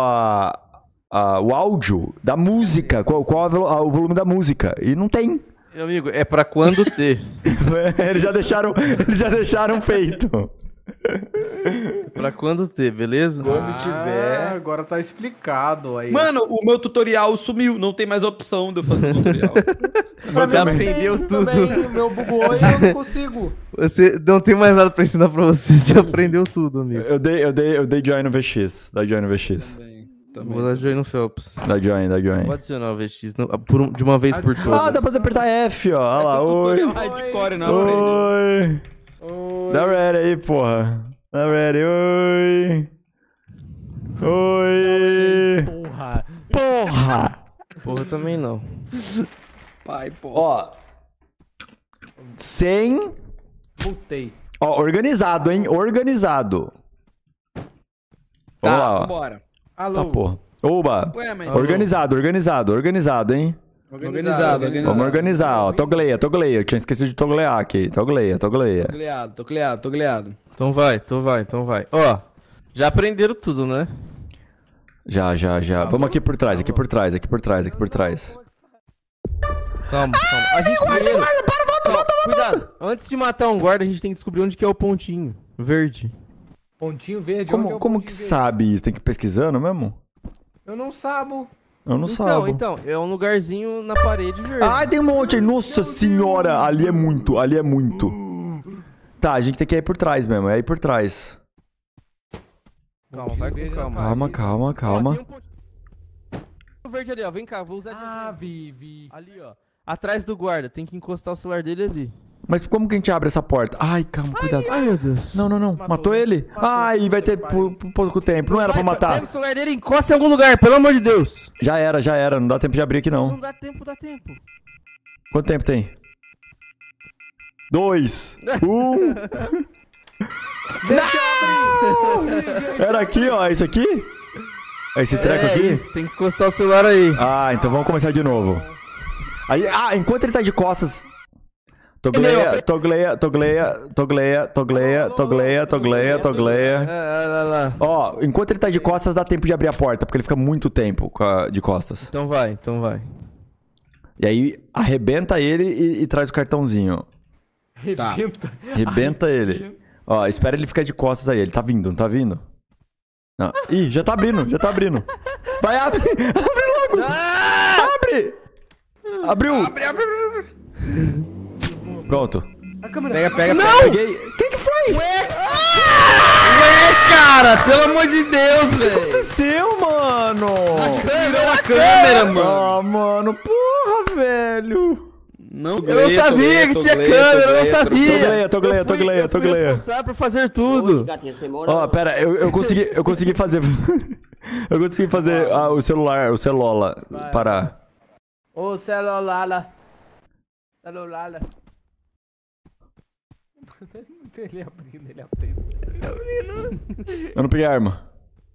o áudio da música, qual o volume da música. E não tem. Meu amigo, é pra quando ter. Eles já deixaram feito. Pra quando ter, beleza? Quando tiver. Agora tá explicado aí. Mano, o meu tutorial sumiu. Não tem mais opção de eu fazer o tutorial. Pra já mim aprendeu tem tudo. também, o meu bugou e eu não consigo. Você não tem mais nada pra ensinar pra você, você já aprendeu tudo, amigo. Eu dei join no VX. Dá join no VX. Vou dar join no Phelps. Dá join. Vou adicionar o VX de uma vez por todas. Ah, dá pra apertar F, ó. Olha lá, oi. Tutorial hardcore, não aprende. Oi. Oi. Dá ready aí, porra. Dá ready, oi. Oi. Porra. Porra, também não. Pai, pô. Ó. Sem. Voltei. Ó, organizado, hein? Organizado. Vamos Tá, lá, ó. vambora. Alô. Tá, porra. Oba. Ué, mas... Organizado, hein? Organizado. Vamos organizar, ó. Togleia. Eu tinha esquecido de toglear aqui. Togleia. Tô goleado. Então vai. Ó, já aprenderam tudo, né? Já. Vamos aqui por trás. Calma. A gente primeiro... Cuidado. Antes de matar um guarda, a gente tem que descobrir onde que é o pontinho verde. Pontinho verde. onde é o Como pontinho que verde? sabe isso? Tem que ir pesquisando mesmo? Eu não sabo. Eu não sabo. Então, é um lugarzinho na parede verde. Ai, tem um monte aí. Nossa senhora. Ali é muito. Tá, a gente tem que ir por trás mesmo. É aí por trás. Calma, vai com Verde calma. Calma. Ó, tem um pontinho verde ali, ó. Vem cá, vou usar de Ah, exemplo. vi. Ali, ó. Atrás do guarda. Tem que encostar o celular dele ali. Mas como que a gente abre essa porta? Ai, calma, cuidado. Ai, meu Deus. Não. Matou ele? Matou. Ai, vai ter pouco tempo. Não era pra matar. Pega o celular dele e encosta em algum lugar, pelo amor de Deus. Já era. Não dá tempo de abrir aqui, Não não. dá tempo. Quanto tempo tem? 2. 1. Era aqui, ó. Isso aqui? É esse treco aqui? Isso, tem que encostar o celular aí. Ah, então vamos começar de novo. Aí, enquanto ele tá de costas... Togleia. Ó, enquanto ele tá de costas, dá tempo de abrir a porta, porque ele fica muito tempo de costas. Então vai. E aí, arrebenta ele e traz o cartãozinho. Rebenta. Arrebenta ele. Ó, espera ele ficar de costas aí. Ele tá vindo, não tá vindo? Não. Ih, já tá abrindo. Vai, abre! Abre logo! Abre! Abriu! Abre. Pronto. A câmera. Pega. Não! Peguei. Quem que foi? Ué, cara, pelo amor de Deus, O que velho. aconteceu, mano? Tirou a câmera, mano. Ah, mano, porra, velho. Não, Eu não sabia que tinha câmera, eu não sabia. Togleia. Eu fui responsável por fazer tudo. Ó, pera, eu consegui fazer... eu consegui fazer o celular parar. Ô, celular. Ele abrindo. Eu não peguei a arma.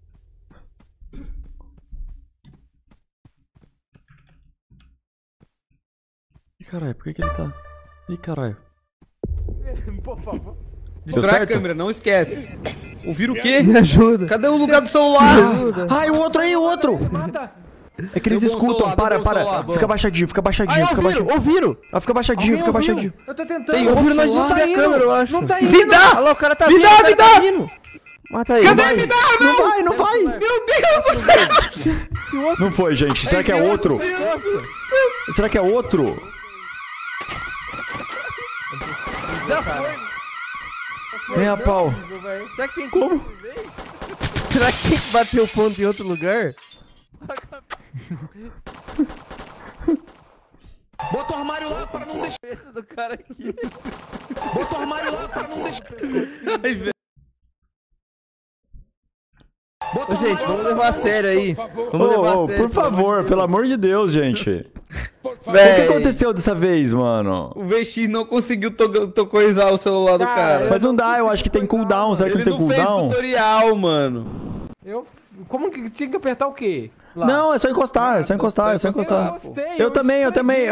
Ih, caralho, por que ele tá... Ih, caralho. Por favor. Destrói a certo? câmera, não esquece. Ouviram o quê? Me ajuda. Cadê o lugar do celular? Ai, o outro! Mata. É que eles Deu bom escutam, celular, para. deu bom celular. Fica baixadinho. Ouviram? Fica baixadinho. Eu tô tentando. Tem ouvido nós Não tá destruir a indo. câmera, eu acho. Não tá indo. Me dá! Olha lá, o cara tá Me vindo. dá, o cara me tá dá! vindo. Mata aí. Cadê? Me dá, não! Não vai! Meu Deus do céu! Não foi, gente. Será que é outro? Será que é outro? Já foi. Nem a pau. Será que tem como? Será que tem que bater o ponto em outro lugar? Bota o armário lá para não deixar. Esse do cara aqui. Bota o armário lá para não deixar. Ai, velho. Ô, gente, vamos levar a sério aí. Vamos levar a sério. Por favor, pelo amor de Deus, gente. O Véi. que aconteceu dessa vez, mano? O VX não conseguiu coisar o celular do cara. Mas não dá, eu acho que tem cooldown. Será que Ele não tem não fez cooldown? tutorial, mano. Como que tinha que apertar o quê? Lá. Não, é só encostar. Eu gostei. Eu também. Eu esfreguei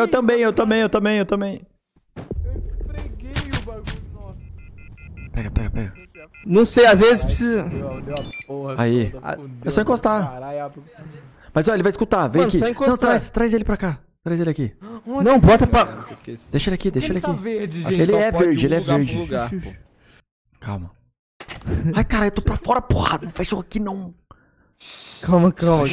o bagulho. Nossa. Pega. Não sei, às vezes precisa... Deu a porra. Aí. toda, É só encostar. Caralho. Mas olha, ele vai escutar. Vem Mano, aqui. só encostar. Não, traz ele pra cá. Traz ele aqui. Não, bota pra... Deixa ele aqui, Ele tá verde, gente. Ele é Pode verde, ele é lugar pro verde. lugar, pô. Calma. Ai, cara, eu tô pra fora, porra. Não faz isso aqui, não. Calma.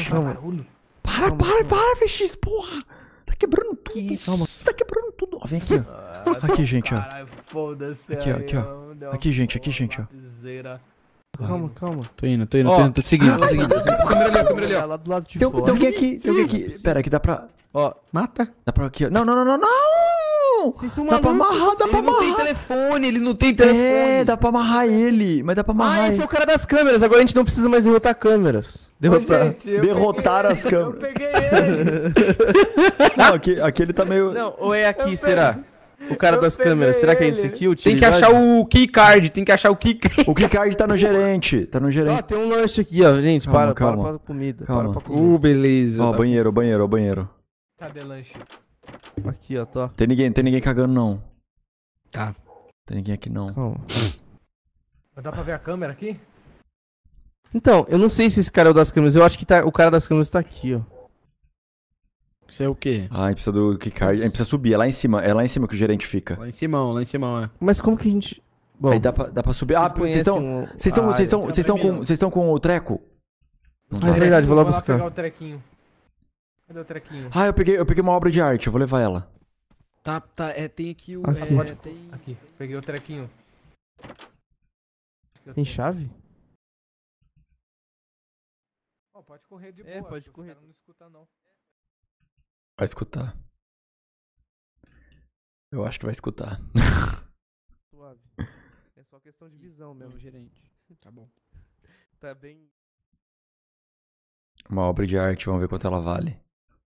Para, VX, porra. Tá quebrando tudo. Calma. Tá quebrando tudo. Ó, vem aqui, ó. Aqui, gente, ó. Caralho, foda-se. Aqui, ó, aí, aqui, ó. deu uma Aqui, gente, ó. lapiseira. Calma. Tô indo. Ó. Tô seguindo. Câmera ali, ó. Lá do lado de Tem fora. alguém aqui. Pera, aqui dá pra... Ó, mata. Dá pra aqui, ó. Não. Vocês são Dá pra malucos, amarrar, dá pra Ele não tem amarrar. telefone, ele não tem telefone. É, dá pra amarrar ele. Mas dá pra amarrar Ah, esse ele. é o cara das câmeras. Agora a gente não precisa mais derrotar câmeras. Derrotar. Gente, eu Derrotar peguei as ele, câmeras. Eu peguei ele. Não, aqui ele tá meio... Não, ou é aqui, Eu será? O cara eu das peguei câmeras. Será que é esse ele. aqui? Tem que achar o keycard. O keycard tá no gerente. Ó, tem um lanche aqui, ó. Gente, Calma, para calma. pra comida. Calma. Para pra comida. Beleza. Ó, banheiro. Cadê lanche? Aqui, ó, tá. Tem ninguém cagando, não. Tá. Tem ninguém aqui, não. Calma. Dá pra ver a câmera aqui? Então, eu não sei se esse cara é o das câmeras. Eu acho que o cara das câmeras tá aqui, ó. Isso é o quê? Ah, a gente precisa do keycard. A gente precisa subir. É lá em cima que o gerente fica. Lá em cima, é. Mas como que a gente... Bom, Aí dá pra subir. Ah, vocês estão com o treco? Ah, é verdade, vou lá buscar. pegar o trequinho. Cadê o trequinho? Ah, eu peguei uma obra de arte. Eu vou levar ela. Tá, tem aqui o... Aqui. tem... Aqui, peguei o trequinho. Tem chave? Ó, pode correr de boa. É, pode os correr. caras não escutam, não. Vai escutar. Eu acho que vai escutar. Suave. É só questão de visão mesmo, gerente. Tá bom. Tá bem... Uma obra de arte. Vamos ver quanto ela vale.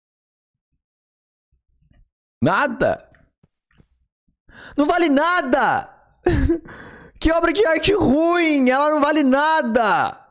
Nada! Não vale nada! Que obra de arte ruim! Ela não vale nada!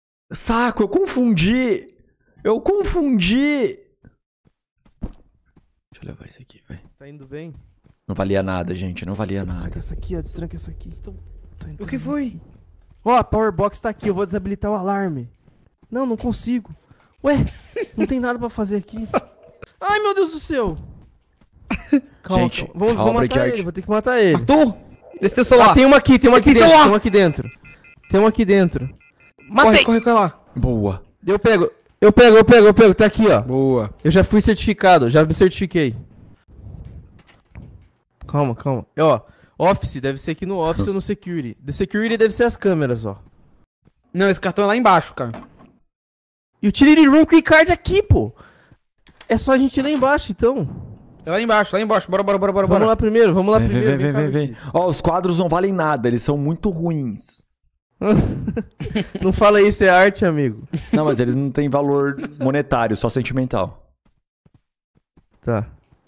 Saco, eu confundi! eu levar esse aqui, vai. Tá indo bem? Não valia nada, gente. Não valia nada. Destranca essa aqui, ó. Destranca essa aqui. O que foi? Ó, a Power Box tá aqui. Eu vou desabilitar o alarme. Não, não consigo. Ué, não tem nada pra fazer aqui. Ai, meu Deus do céu. Calma, Gente, calma. Vou obra de matar arte. ele. Vou ter que matar ele. Matou? Esse teu celular. Ah, tem uma aqui dentro. Aqui, Tem celular. uma aqui dentro. Tem uma aqui dentro. Corre, corre lá. Boa. Eu pego. Tá aqui, ó. Boa. Eu já fui certificado, já me certifiquei. Calma. Ó, Office deve ser aqui no Office ou no Security. The Security deve ser as câmeras, ó. Não, esse cartão é lá embaixo, cara. E o Utility Room Key Card aqui, pô. É só a gente ir lá embaixo, então. É lá embaixo. Bora. Vamos lá primeiro, Vem, cá, vem. Luiz. Ó, os quadros não valem nada, eles são muito ruins. Não fala isso, é arte, amigo. Não, mas eles não têm valor monetário, só sentimental. Tá.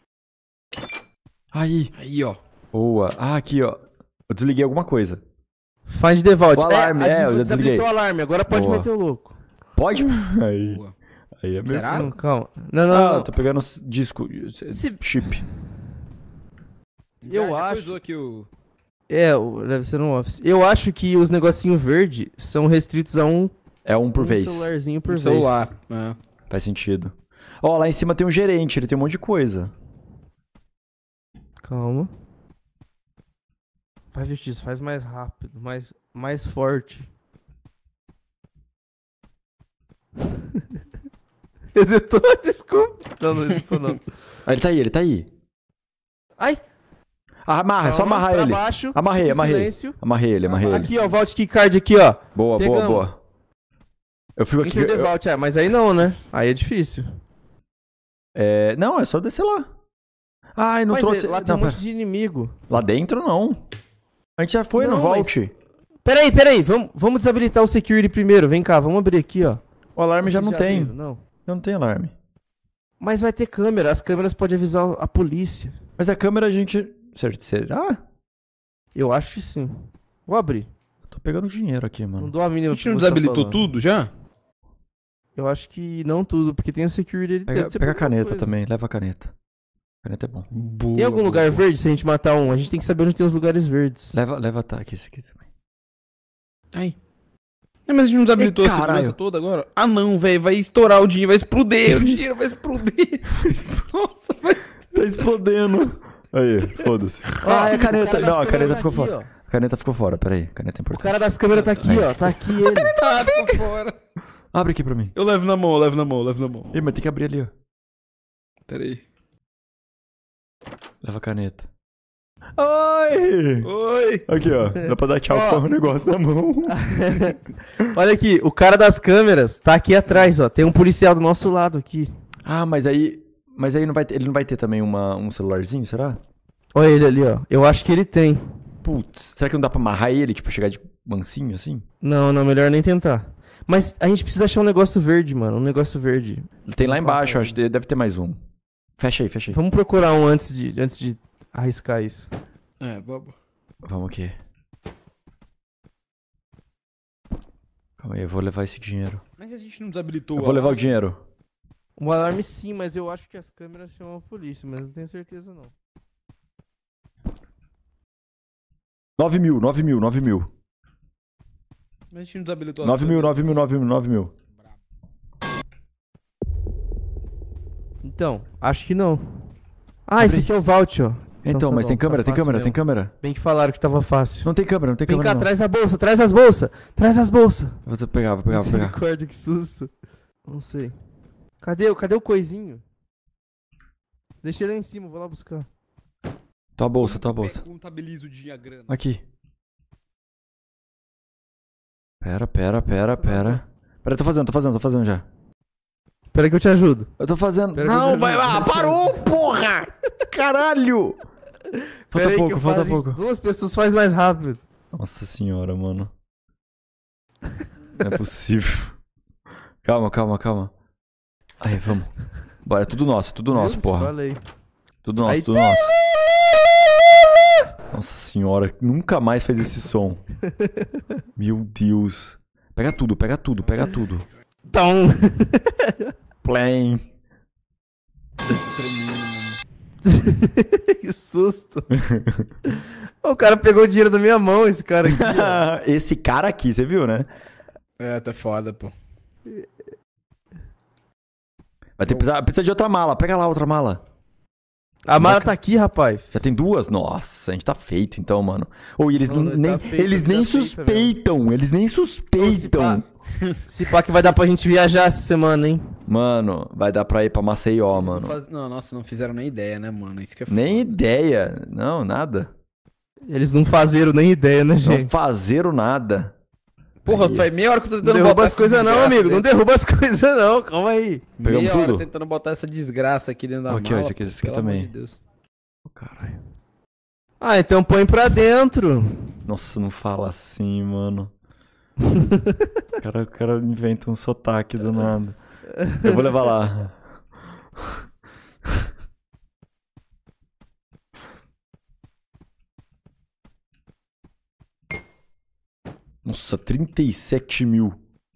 Aí. Aí, ó. Boa. Ah, aqui, ó. Eu desliguei alguma coisa. Find the Vault. O alarme, eu já desliguei. Desabilitou o alarme, agora pode Boa. meter o louco. Pode? Aí. Boa. Aí é meu. Será? Não, calma. Não. Eu tô pegando disco. Chip. Eu Já acho. coisou aqui o... Deve ser no Office. Eu acho que os negocinhos verde são restritos a um É um por vez. celularzinho por vez. celular. É. Faz sentido. Ó, lá em cima tem um gerente, ele tem um monte de coisa. Calma. Vai, Vitício, faz mais rápido, mais forte. Resetou? Desculpa. Não resetou não. Ah, ele tá aí. Ai! Amarra, é só Calma, amarrar pra ele. Baixo, Amarrei. silêncio. Amarrei ele. Aqui, ó, Vault Key Card aqui, ó. Boa. Pegamos. Eu fico aqui. Enter the Vault, mas aí não, né? Aí é difícil. Não, é só descer lá. Ai, não Mas trouxe. lá tem Não, um monte de inimigo. Lá dentro, não. A gente já foi Não, no Vault. Peraí. Vamos desabilitar o Security primeiro. Vem cá, vamos abrir aqui, ó. O alarme já não tem. abriram? Não. Eu não tenho alarme. Mas vai ter câmera. As câmeras podem avisar a polícia. Mas a câmera a gente... Será? Eu acho que sim. Vou abrir. Eu tô pegando dinheiro aqui, Não mano. dou a mínima. A gente não desabilitou tudo já? Eu acho que não tudo, porque tem o Security ali dentro. Pega a caneta também, leva a caneta. Caneta é bom. Tem algum lugar verde se a gente matar um? A gente tem que saber onde tem os lugares verdes. Leva tá, aqui, esse aqui também. Ai. Não, mas a gente não desabilitou Ei, a segurança caralho. toda agora? Ah, não, velho. Vai estourar o dinheiro, vai explodir. O dinheiro vai explodir. Nossa, vai... Tá explodendo. Aí, foda-se. Ah, é a caneta. Não, a caneta ficou fora. A caneta ficou fora, peraí. A caneta é O importante. cara das câmeras tá aqui, ó. Tá aqui ele. Tá, ficou fora. Abre aqui pra mim. Eu levo na mão. Ih, mas tem que abrir ali, ó. Pera aí. Leva a caneta. Oi! Oi. Aqui, ó. Dá pra dar tchau Ó. com o negócio na mão. Olha aqui, o cara das câmeras tá aqui atrás, ó. Tem um policial do nosso lado aqui. Ah, mas aí não vai ter, ele não vai ter também um celularzinho, será? Olha ele ali, ó. Eu acho que ele tem. Putz, será que não dá pra amarrar ele, tipo, chegar de mansinho assim? Não, melhor nem tentar. Mas a gente precisa achar um negócio verde, mano. Um negócio verde. Tem lá embaixo, eu acho, deve ter mais um. Fecha aí. Vamos procurar um antes de arriscar isso. É, vamos. Vamos aqui. Calma aí, eu vou levar esse dinheiro. Mas a gente não desabilitou Eu vou levar o alarme? dinheiro. O alarme sim, mas eu acho que as câmeras chamam a polícia, mas não tenho certeza não. 9 mil. Mas a gente não desabilitou as 9 mil. Então, acho que não. Ah, esse aqui é o Vault, ó. Então, tá mas bom, tem câmera, tá fácil mesmo. Bem que falaram que tava fácil. Não tem câmera, Vem câmera cá, não. traz a bolsa, traz as bolsas. Traz as bolsas. Vou pegar. Misericórdia, que susto. Não sei. Cadê o coisinho? Deixei lá em cima, vou lá buscar. Tua bolsa. Contabiliza o dia, a grana. Aqui. Pera. Pera, tô fazendo já. Espera que eu te ajudo. Eu tô fazendo. Pera que eu te Não, ajudo, vai lá, dá licença. parou, porra! Caralho! Pera aí que eu Falta faço, pouco. gente, 2 pessoas faz mais rápido. Nossa senhora, mano. Não é possível. Calma. Aí, vamos. Bora, é tudo nosso, Eu porra. Falei. Tudo nosso, Aí- tudo nosso. Nossa senhora, nunca mais fez esse som. Meu Deus. Pega tudo. Então. Plane. Que susto. O cara pegou o dinheiro da minha mão, esse cara aqui. Ó. Esse cara aqui, você viu, né? É, tá foda, pô. Vai ter precisa de outra mala. Pega lá outra mala. A mala tá aqui, rapaz. Já tem duas? Nossa, a gente tá feito então, mano. Ou eles Não, nem, tá feito, eles tá nem feito suspeitam. Eles nem suspeitam. Se pá que vai dar pra gente viajar essa semana, hein? Mano, vai dar pra ir pra Maceió, mano. Não, nossa, não fizeram nem ideia, né, mano? Isso que é foda. Nem ideia. Não, nada. Eles não fazeram nem ideia, né, Não gente? fazeram nada. Porra, faz meia hora que eu tô Não tentando derruba botar as coisas não, amigo. Não Não derruba as coisas não. Calma aí. Pegamos meia hora tudo? tentando botar essa desgraça aqui dentro da Aqui, ó, mala. esse aqui pelo também. amor de Deus. Caralho. Ah, então põe pra dentro. Nossa, não fala assim, mano. O cara inventa um sotaque do nada. Eu vou levar lá. Nossa, 37 mil.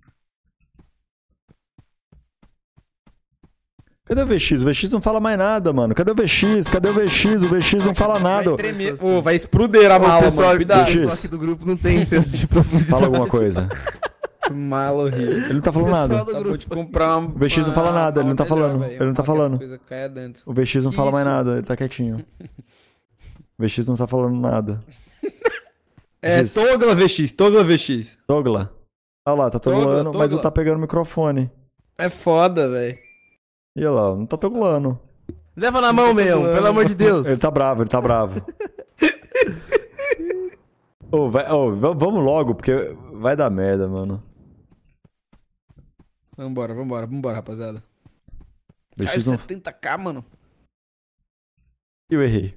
Cadê o VX? O VX não fala mais nada, mano. Cadê o VX? Cadê o VX? O VX não fala nada. Vai tremer. Ô, vai explodir a mala, pessoal, mano. Cuidado. o pessoal aqui do grupo não tem senso de profundidade. Fala alguma coisa. Que mala horrível. Ele não tá falando nada. Acabou de comprar uma... O VX não fala nada, ele não tá falando. velho. Ele não tá Que falando. essa coisa caia dentro. O VX não Que fala mais isso? nada, ele tá quietinho. O VX não tá falando nada. É, X. Togla VX, Togla VX. Togla. Olha lá, tá toglando, Togla. mas não tá pegando o microfone. É foda, velho. E olha lá, não tá toglando. Leva na mão mesmo, pelo amor de Deus. Ele tá bravo, ele tá bravo. Vamos logo, porque vai dar merda, mano. Vambora, rapaziada. O Caiu VX não... 70k, mano. Eu errei.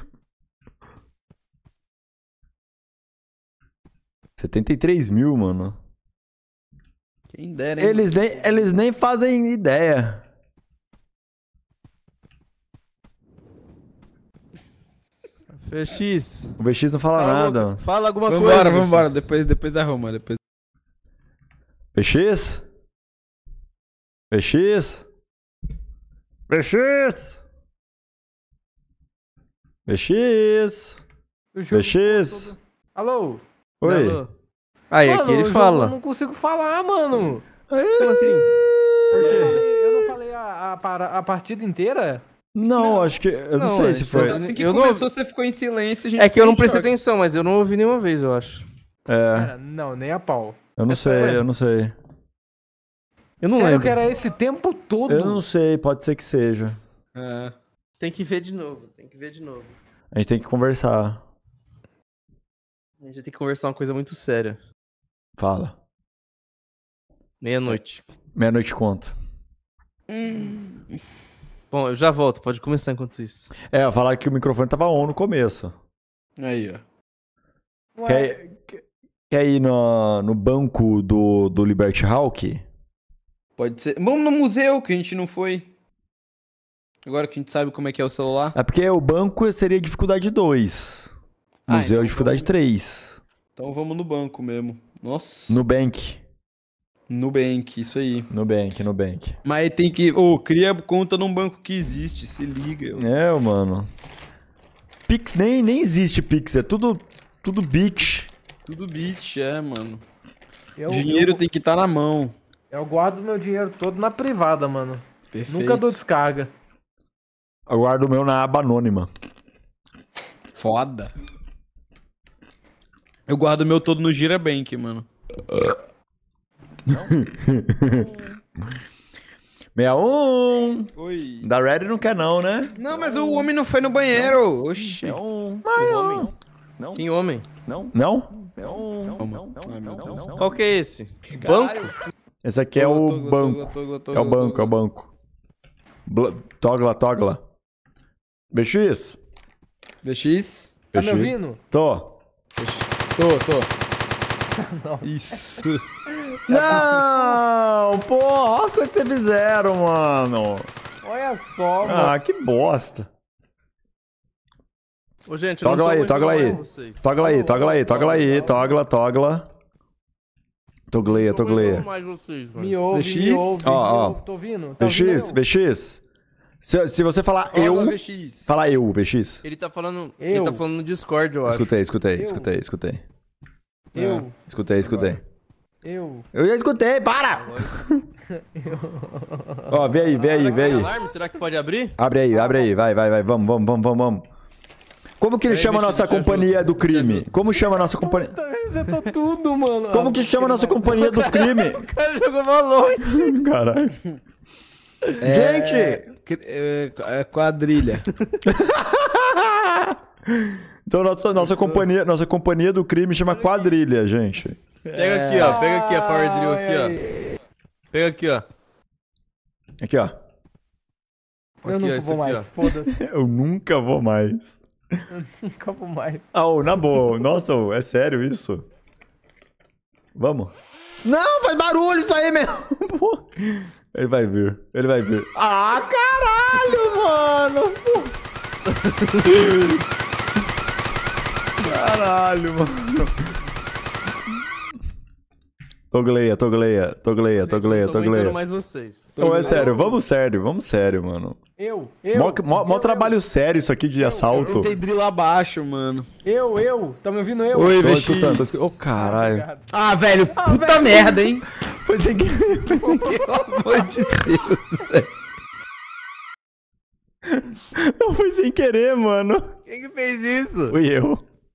73 mil, mano. Quem dera, hein? Eles nem fazem ideia. FX. O VX não fala nada. mano. Fala alguma Vambora, coisa. vambora. VX. Depois arruma. Depois... VX? VX? VX? VX? O jogo VX? todo- Alô? Oi? Alô? Aí, Mano, aqui ele o jogo fala. Eu não consigo falar, mano. Como assim? Eu não falei a partida inteira? Não, acho que. Eu não Não, sei é se isso foi. aí. Assim que Eu não- começou, você ficou em silêncio. A gente É que eu não ficou em prestei choque. atenção, mas eu não ouvi nenhuma vez, eu acho. É, Cara, não, nem a pau. eu não sei, eu não sei. Eu não Sério lembro. que era esse tempo todo? Eu não sei, pode ser que seja. É. Tem que ver de novo, A gente tem que conversar. A gente tem que conversar uma coisa muito séria. Fala. Meia-noite. Meia-noite conto. Bom, eu já volto, pode começar enquanto isso. É, falaram que o microfone tava on no começo. Aí, ó. Ué, Quer ir no banco do Liberty Hawk? Pode ser. Vamos no museu, que a gente não foi. Agora que a gente sabe como é que é o celular. É porque o banco seria dificuldade 2. Museu então é dificuldade 3. Então vamos no banco mesmo. Nossa. Nubank. Nubank, isso aí. Nubank. Mas tem que... cria conta num banco que existe, se liga. É, mano. Pix, nem existe Pix, é tudo Bix. Tudo bit, mano. eu, Dinheiro tem que estar na mão. eu guardo meu dinheiro todo na privada, mano. Perfeito. Nunca dou descarga. Eu guardo o meu na aba anônima. Foda. Eu guardo o meu todo no Girabank, mano. 61. Oi. Da Red não quer não, né? Não, mas o homem não foi no banheiro. Oxi. 61. Não. Tem homem. Não? Qual que é esse? Banco? Esse aqui é o banco. É o banco, é o banco. Togla. BX? VX? Tá me ouvindo? Tô. Tô. Isso. Não, porra, olha as coisas que vocês fizeram, mano. Olha só, mano. Ah, que bosta. Ô, gente, Togla aí, togla aí. Togla aí. Togleia. Mais vocês, mano. Me ouve, VX? me ouve, Ó, me ó. ouve. Tô ouvindo? Tá ouvindo eu? VX. Se você falar Roda eu... VX. Fala eu, VX. Ele tá falando Eu. no Discord, eu acho. Escutei. Eu. Escutei. Eu. Eu já escutei, para! Ó, vê aí. Alarme, será que pode abrir? Abre aí, vai. Vamos. Como que ele Aí, chama a bicho, nossa te ajudo, companhia do te crime? ajudo. Como chama a nossa companhia... Puta, resetou tudo, mano. Como que chama a nossa companhia do crime? O cara jogou mal longe. Caralho. Gente! Quadrilha. Então nossa companhia do crime chama quadrilha, gente. Pega aqui, ó. Pega aqui a Power Drill aqui, ó. Pega aqui, ó. Aqui, ó. Eu Aqui, ó, nunca isso vou aqui, mais, ó. foda-se. Eu nunca vou mais. Eu nunca vou mais. Ah, na boa. Nossa, é sério isso? Vamos. Não, faz barulho isso aí, meu. Pô. Ele vai vir. Ah, caralho, mano. Caralho, mano. Togleia. Tô aguentando mais vocês. Não, é sério, vamos sério, mano. Eu. Mó trabalho sério isso aqui de assalto. Tem drill abaixo, mano. Eu. Tá me ouvindo eu? Oi, Tô VX. escutando. Ô, caralho. Obrigado. Ah, velho, puta merda, hein? Foi sem querer. Pelo amor de Deus, velho. Não foi sem querer, mano. Quem que fez isso? Fui eu.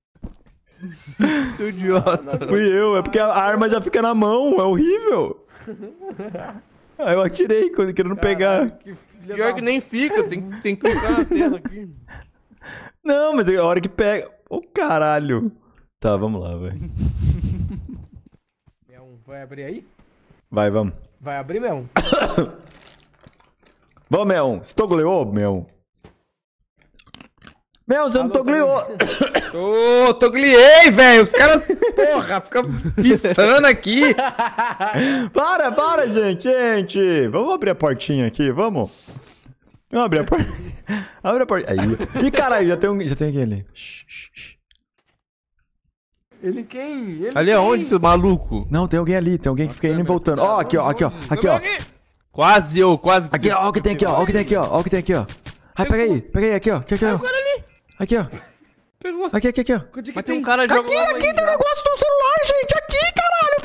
Seu idiota. Fui eu. É porque a arma já fica na mão. É horrível. Aí eu atirei querendo pegar. Que filha Pior da- que nem fica, tem que clicar na tela aqui. Não, mas é a hora que pega. Ô, caralho. Tá, vamos lá, velho. Meão, vai abrir aí? Vai, vamos. Vai abrir, Meão? Vamos, Meão. Você togleou, Meão? Meão, você não togleou. Togliei, velho. Os caras, porra, ficam pisando aqui. Para, gente. Vamos abrir a portinha aqui, vamos? Vamos abrir a portinha. Abre a portinha. Aí. Ih, caralho, já tem alguém ali. Shh. Ele quem? Ele Ali quem? aonde, seu maluco? Não, tem alguém ali. Tem alguém que fica indo e voltando. Ó, aqui, ó. Quase quase. Aqui, ó, o que tem aqui, ó. Ai, pega aí, aqui, ó. Aqui, ó. Pegou. Aqui, ó. Onde que Mas tem um cara jogando lá. Aqui tem um negócio do celular, gente. Aqui, caralho. Eu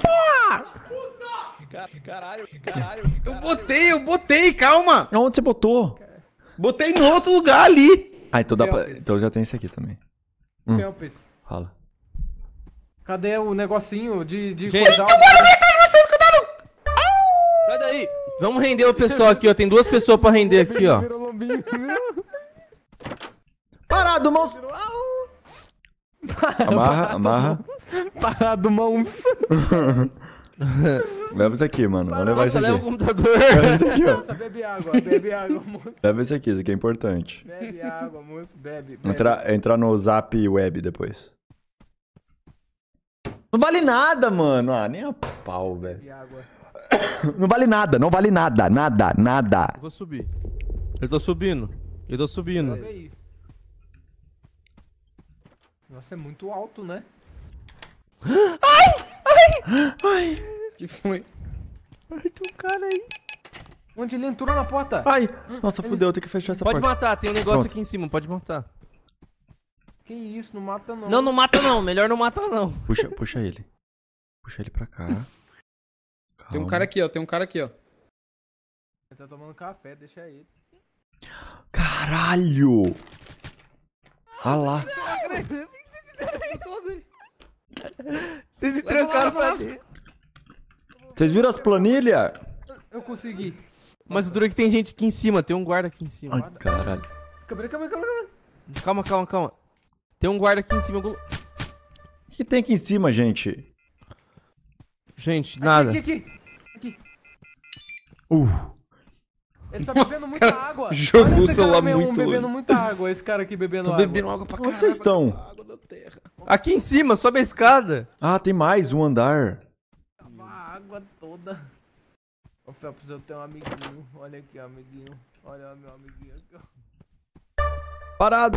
falei, porra. Caralho. Eu botei, calma. Onde você botou? Botei no outro lugar ali. Ah, então dá pra... Felps. Então já tem esse aqui também. Felps. Fala. Cadê o negocinho de Gente, coisar o- Sai daí. Vamos render o pessoal aqui, ó. Tem 2 pessoas pra render aqui, ó. Virou lombinho. Parado, mãos. Amarra. Parado, mãos. Leva isso aqui, mano. Vamos levar isso Nossa, leva o aqui. computador. Leva isso aqui, ó. Nossa, bebe água, moço. Leva isso aqui é importante. Bebe água, moço, bebe. Entrar no Zap Web depois. Não vale nada, mano. Ah, nem a pau, velho. Bebe água. Não vale nada. Nada. Eu vou subir. Eu tô subindo. Sobe aí. Nossa, é muito alto, né? Que foi? Tem um cara aí. Onde ele entrou na porta? Ai, nossa, fudeu. Eu tenho que fechar essa Pode porta. matar, tem um negócio Pronto. aqui em cima, pode matar. Que isso, não mata não. Não mata não, melhor não matar não. Puxa ele. Puxa ele pra cá. Tem um Calma. cara aqui, ó. Ele tá tomando café, deixa ele. Caralho! Ah lá. Vocês me trancaram pra dentro. Vocês viram as planilhas? Eu consegui. Mas o duro é que tem gente aqui em cima, tem um guarda aqui em cima. Ai, caralho. Calma. Tem um guarda aqui em cima. O que tem aqui em cima, gente? Gente, nada. Aqui. Ele tá Nossa, bebendo muita cara, água. jogou Olha o esse celular cara meu, muito bebendo longe. muita água. Esse cara aqui bebendo Tô água. bebendo água pra caralho. Onde vocês estão? Água da terra. Aqui em cima, sobe a escada. Ah, tem mais um andar. A água toda. Ô, Felps, eu tenho um amiguinho. Olha aqui, ó, amiguinho. Olha o meu amiguinho aqui, ó. Parado!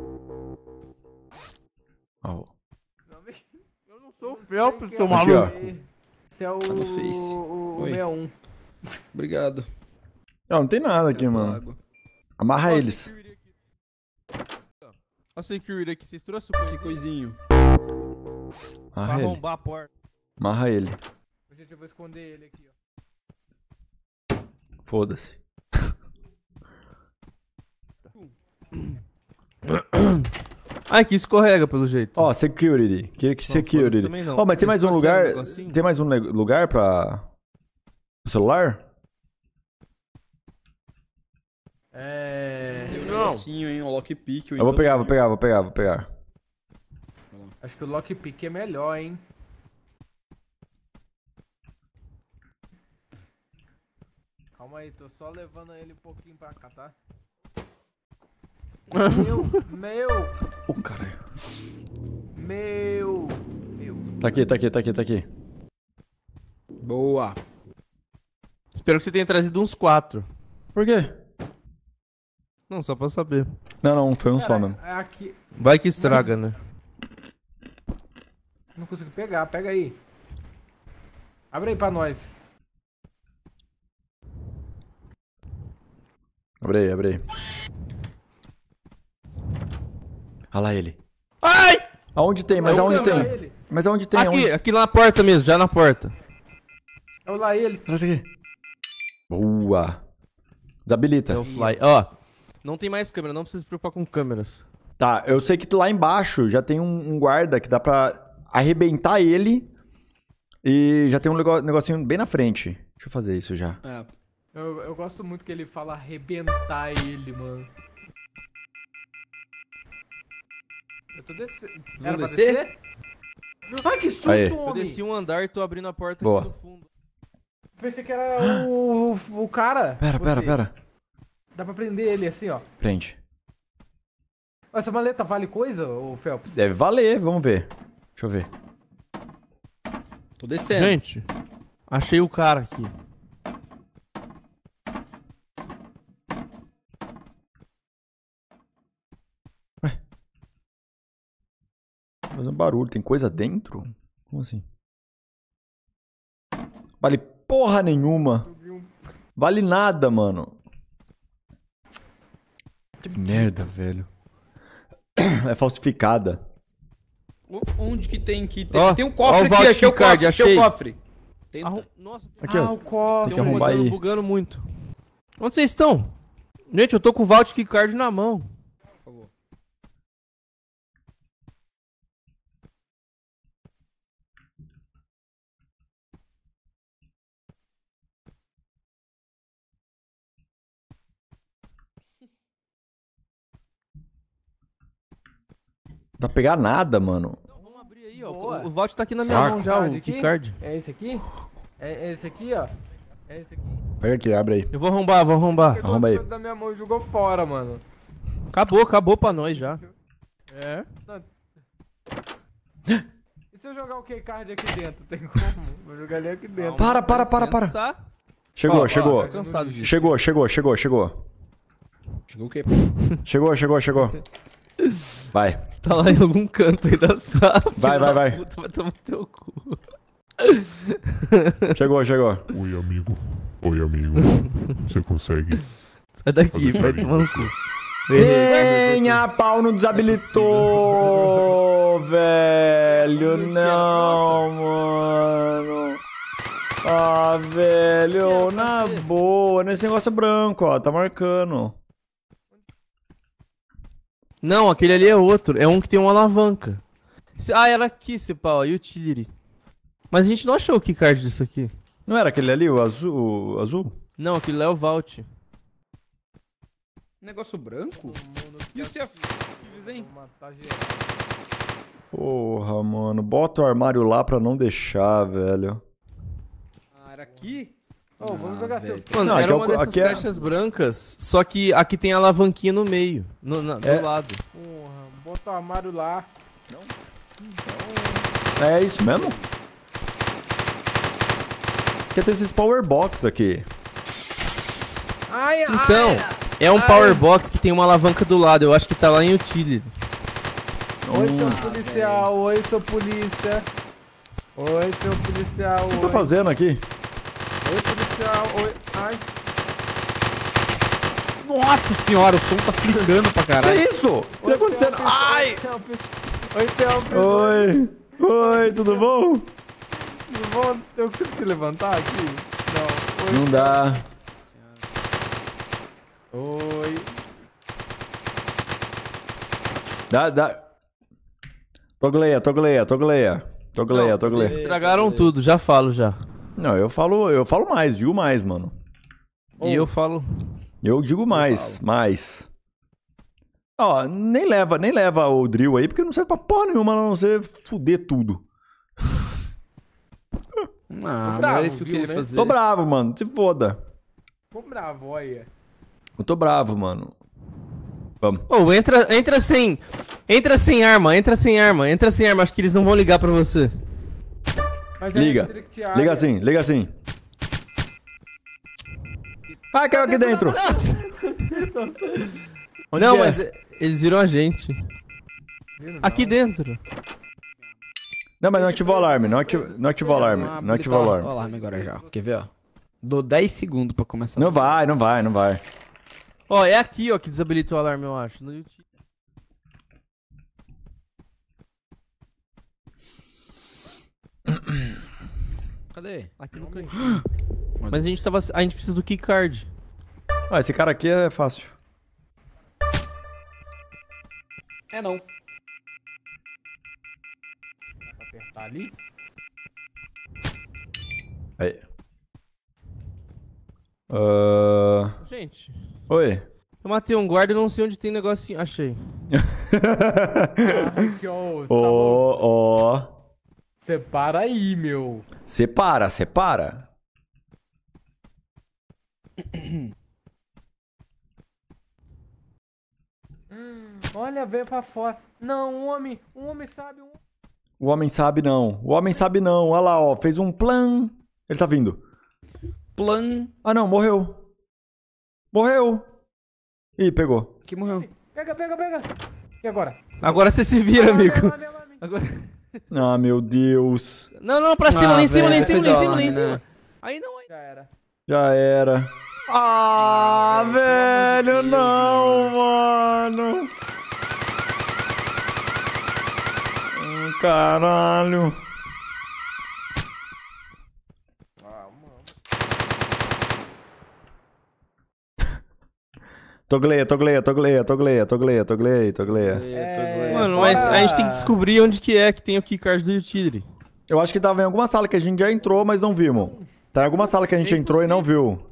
Oh. Meu amiguinho. Eu não sou o Felps, Aqui, seu ó. maluco. Esse é o... no Face. o Oi. 61. Obrigado. Não tem nada aqui, Obrigado pela mano. água. Amarra eles. Olha o security aqui, vocês trouxeram Que coisinho. pra Amarra ele. arrombar a porta. Amarra ele. Gente, eu vou esconder ele aqui, ó. Foda-se. Ah, que escorrega, pelo jeito. Ó, security. Que security. foda-se também não. Ó, mas tem mais um Eles lugar. trouxeram um negocinho? Tem mais um lugar pra. O celular? Tem um Não. negocinho, hein? Um lockpick. Eu vou pegar, vou pegar, vou pegar, vou pegar. Acho que o lockpick é melhor, hein? Calma aí, tô só levando ele um pouquinho pra cá, tá? Meu! Ô, caralho. Meu! Tá aqui, tá aqui, tá aqui, tá aqui. Boa. Espero que você tenha trazido uns 4. Por quê? Não, só pra saber. Não, não, foi um só mesmo. É aqui. Vai que estraga, né? Não consigo pegar, pega aí. Abre aí pra nós. Abre aí, abre aí. Olha lá ele. Ai! Aonde tem? Mas aonde tem? Ele. Mas aonde tem? Aqui, Aonde? aqui lá na porta mesmo, já na porta. Olha lá ele. Olha isso aqui. Boa. Desabilita. É o fly. Ó, não tem mais câmera, não precisa se preocupar com câmeras. Tá, eu sei que lá embaixo já tem um guarda que dá pra arrebentar ele. E já tem um negocinho bem na frente. Deixa eu fazer isso já. É. Eu gosto muito que ele fala arrebentar ele, mano. Eu tô descendo. Era pra descer? descer? Ai, que susto, Aí. Eu homem! desci um andar e tô abrindo a porta Boa. aqui no fundo. Pensei que era o cara. Pera, Você. pera, pera. Dá pra prender ele assim, ó. Prende. Essa maleta vale coisa, ô Phelps? Deve valer, vamos ver. Deixa eu ver. Tô descendo. Gente, achei o cara aqui. Tá fazendo barulho, tem coisa dentro? Como assim? Vale porra nenhuma. Vale nada, mano. Que merda, velho. É falsificada. Onde que tem que... Ó, Tem um ó cofre o aqui, Vault achei o Card, cofre, achei o achei. cofre. Tenta. Nossa, Aqui, Ah, ó. o cofre. Tem que tem um arrombar modelo aí. bugando muito. Onde vocês estão? Gente, eu tô com o Vault Key Card na mão. Por favor. Dá pra pegar nada, mano. Então, vamos abrir aí, ó. Boa. O Vault tá aqui na minha Saco. mão já, o Card Key aqui? Card. É esse aqui? É esse aqui, ó. É esse aqui. Pega aqui, abre aí. Eu vou arrombar, vou arrombar. Pegou Arromba as aí. coisas da minha mão e jogou fora, mano. Acabou pra nós já. É. E se eu jogar o keycard aqui dentro? Tem como? Vou jogar ele aqui dentro. Para. Chegou, Ó, chegou. ó, tô cansado disso. Chegou. Chegou o quê? Chegou. Vai. Tá lá em algum canto aí da sala. Vai, filho da vai. Puta, vai tomar teu cu. Chegou. Oi, amigo. Oi, amigo. Você consegue? Sai daqui, vai tomar no cu. Venha, pau não desabilitou, velho. Não, mano. Ah, velho, na boa. Nesse negócio branco, ó. Tá marcando. Não, aquele ali é outro. É um que tem uma alavanca. Ah, era aqui, esse pau, ó, utility. Mas a gente não achou o keycard disso aqui. Não era aquele ali, o azul? O azul? Não, aquele lá é o Vault. Negócio branco? E o seu hein? Vou matar geral. Porra, mano. Bota o armário lá pra não deixar, velho. Ah, era aqui? Ô, vamos jogar seu. velho. Mano, Não, aqui era é o- uma dessas aqui é- caixas brancas, só que aqui tem a alavanquinha no meio, do lado. Porra, bota o armário lá. É isso mesmo? Porque tem esses power box aqui. Ai, Então, é um power box que tem uma alavanca do lado, eu acho que tá lá em utility. Oi, seu policial. Oi, seu polícia. Oi, seu policial. O que eu tô fazendo aqui? Oi, policial. Oi. Ai. Nossa senhora, o som tá flicando pra Que caralho. isso? O que tá acontecendo? Ai! Oi, Telpis. Oi! Oi, tudo bom? Tudo bom? Eu consigo te levantar aqui? Não. Oi. Não dá. Oi. Dá. Togleia. Vocês estragaram tudo, já falo já. Não, eu falo mais, digo mais, mano. E eu falo... Eu digo mais. Ó, nem leva o drill aí, porque não serve pra porra nenhuma, a não ser fuder tudo. Ah, bravo, não era isso que eu viu, queria né? fazer. Tô bravo, mano, se foda. Ficou bravo, olha. Eu tô bravo, mano. Vamos. Ô, entra sem arma, acho que eles não vão ligar pra você. Mas é Liga. restrict área. Liga assim. Ah, caiu aqui dentro. Onde Não, que é? mas eles viram a gente. Viram, não? Aqui dentro. Não, mas não ativou o alarme, não ativou o alarme, não ativou o Ó, alarme. o alarme agora já. Quer ver, ó? Dou 10 segundos pra começar. Não vai. Ó, é aqui, ó, que desabilita o alarme, eu acho. No YouTube. Cadê? Aqui no cantinho. Mas a gente precisa do keycard. Ah, esse cara aqui é fácil. É não. Apertar ali. Aí. Gente, Oi. eu matei um guarda e não sei onde tem negocinho. Achei. Ai, que ó, você tá louco? Ó. Separa aí, meu. Separa. Olha, veio pra fora. Não, um homem sabe. O homem sabe não. Olha lá, ó. Fez um plan. Ele tá vindo. Plan. Ah, não. Morreu. Ih, pegou. Que morreu. Pega. E agora? Agora você se vira, amigo. Agora... Ah, meu Deus. Não, pra cima, lá em cima. Né? Aí não, aí. Já era. Já era. Ah, velho, não, mano. Caralho. Togleia. Mano, mas a gente tem que descobrir onde que tem o keycard do Utility. Eu acho que tava em alguma sala que a gente já entrou, mas não vimos. Tá em alguma sala que a gente entrou e não viu.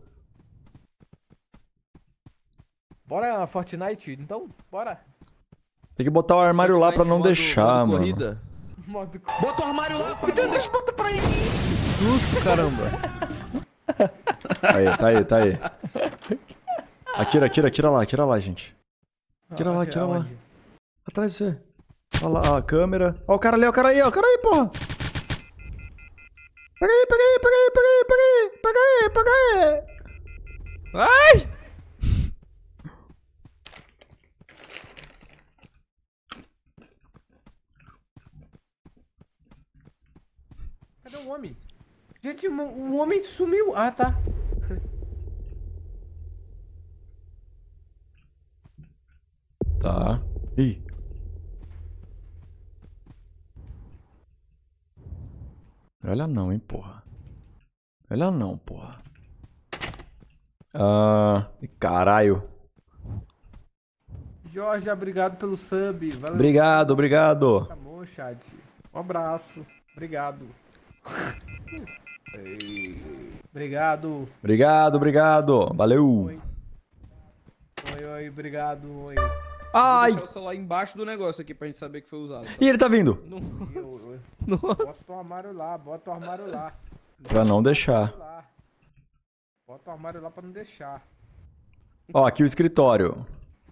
Bora Fortnite, então? Bora. Tem que botar o armário lá pra não deixar, mano. Corrida. Modo... Bota o armário lá, Susto, caramba. Tá aí. Atira lá, gente. Atira lá. Aonde? Atrás de você. Olha lá, a câmera. Ó, o cara aí, porra. Pega aí. Ai! Cadê o homem? Gente, o homem sumiu. Ah, tá. Tá. Ih. Olha não, hein, porra. Caralho. Jorge, obrigado pelo sub. Valeu. Obrigado. Tá bom, chat. Um abraço. Obrigado. Obrigado. Valeu. Oi, obrigado. Oi. Ai. Deixar o celular embaixo do negócio aqui pra gente saber que foi usado. Ih, ele tá vindo. Nossa. Bota o armário lá. Pra não deixar. Bota o armário lá pra não deixar. Ó, aqui o escritório.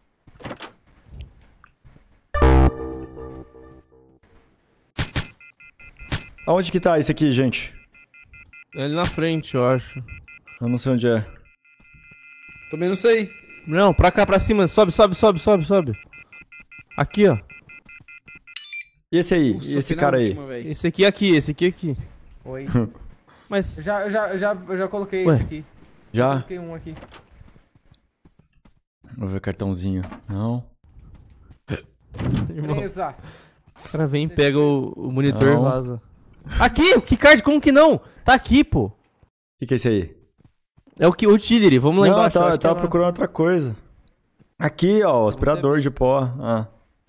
Aonde que tá esse aqui, gente? É ali na frente, eu acho. Eu não sei onde é. Também não sei. Não, pra cá, pra cima. Sobe. Aqui, ó. E esse aí? Nossa, E esse que na cara aí? última, velho. Esse aqui. Oi. Mas... Eu já coloquei Ué? esse aqui. Já? Coloquei um aqui. Vou ver cartãozinho. Não. Irmão, Beleza. o cara vem, pega o monitor Não. e vaza. Aqui, o keycard, como que não? Tá aqui, pô. O que é esse aí? É o Tillery, vamos lá Não, embaixo. eu acho que tava é lá. procurando outra coisa. Aqui, ó, o aspirador de pó. Ah.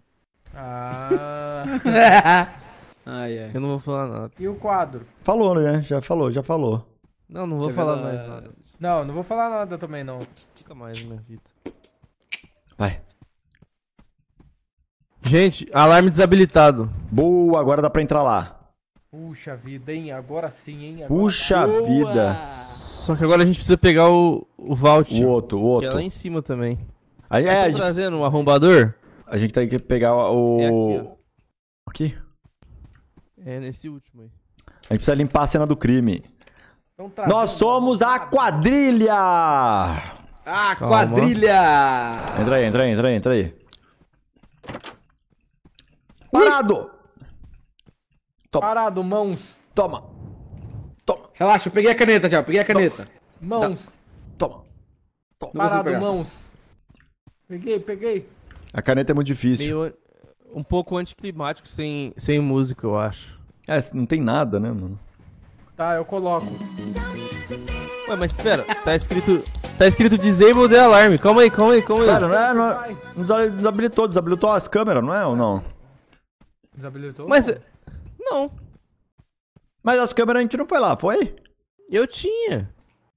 Ah. Ai, ai. Eu não vou falar nada. E o quadro? Falou, né? Já falou. Não, não vou Quer falar ver mais lá? nada. Não vou falar nada também, não. Nunca mais na minha vida. Vai. Gente, alarme desabilitado. Boa, agora dá pra entrar lá. Puxa vida, hein? Agora sim, hein? Agora Puxa vida. Só que agora a gente precisa pegar o Vault. O outro. Que é lá em cima também. Aí, Tá a gente, trazendo um arrombador? a gente tem que pegar o... É aqui, ó. Aqui? É nesse último aí. A gente precisa limpar a cena do crime. Tão trazendo Nós somos a quadrilha! Ah, Calma. quadrilha! Entra aí. Parado! Parado, mãos. Toma! Relaxa, eu peguei a caneta já, peguei a caneta. Mãos. Toma! Não consigo Parado, pegar. mãos. Peguei. A caneta é muito difícil. Meio um pouco anticlimático sem música, eu acho. É, não tem nada, né, mano? Tá, eu coloco. Ué, mas espera, tá escrito disable the alarm. Calma aí. Cara, não desabilitou as câmeras, não é ou não? Desabilitou? Mas, não, Mas as câmeras a gente não foi lá, foi? eu tinha.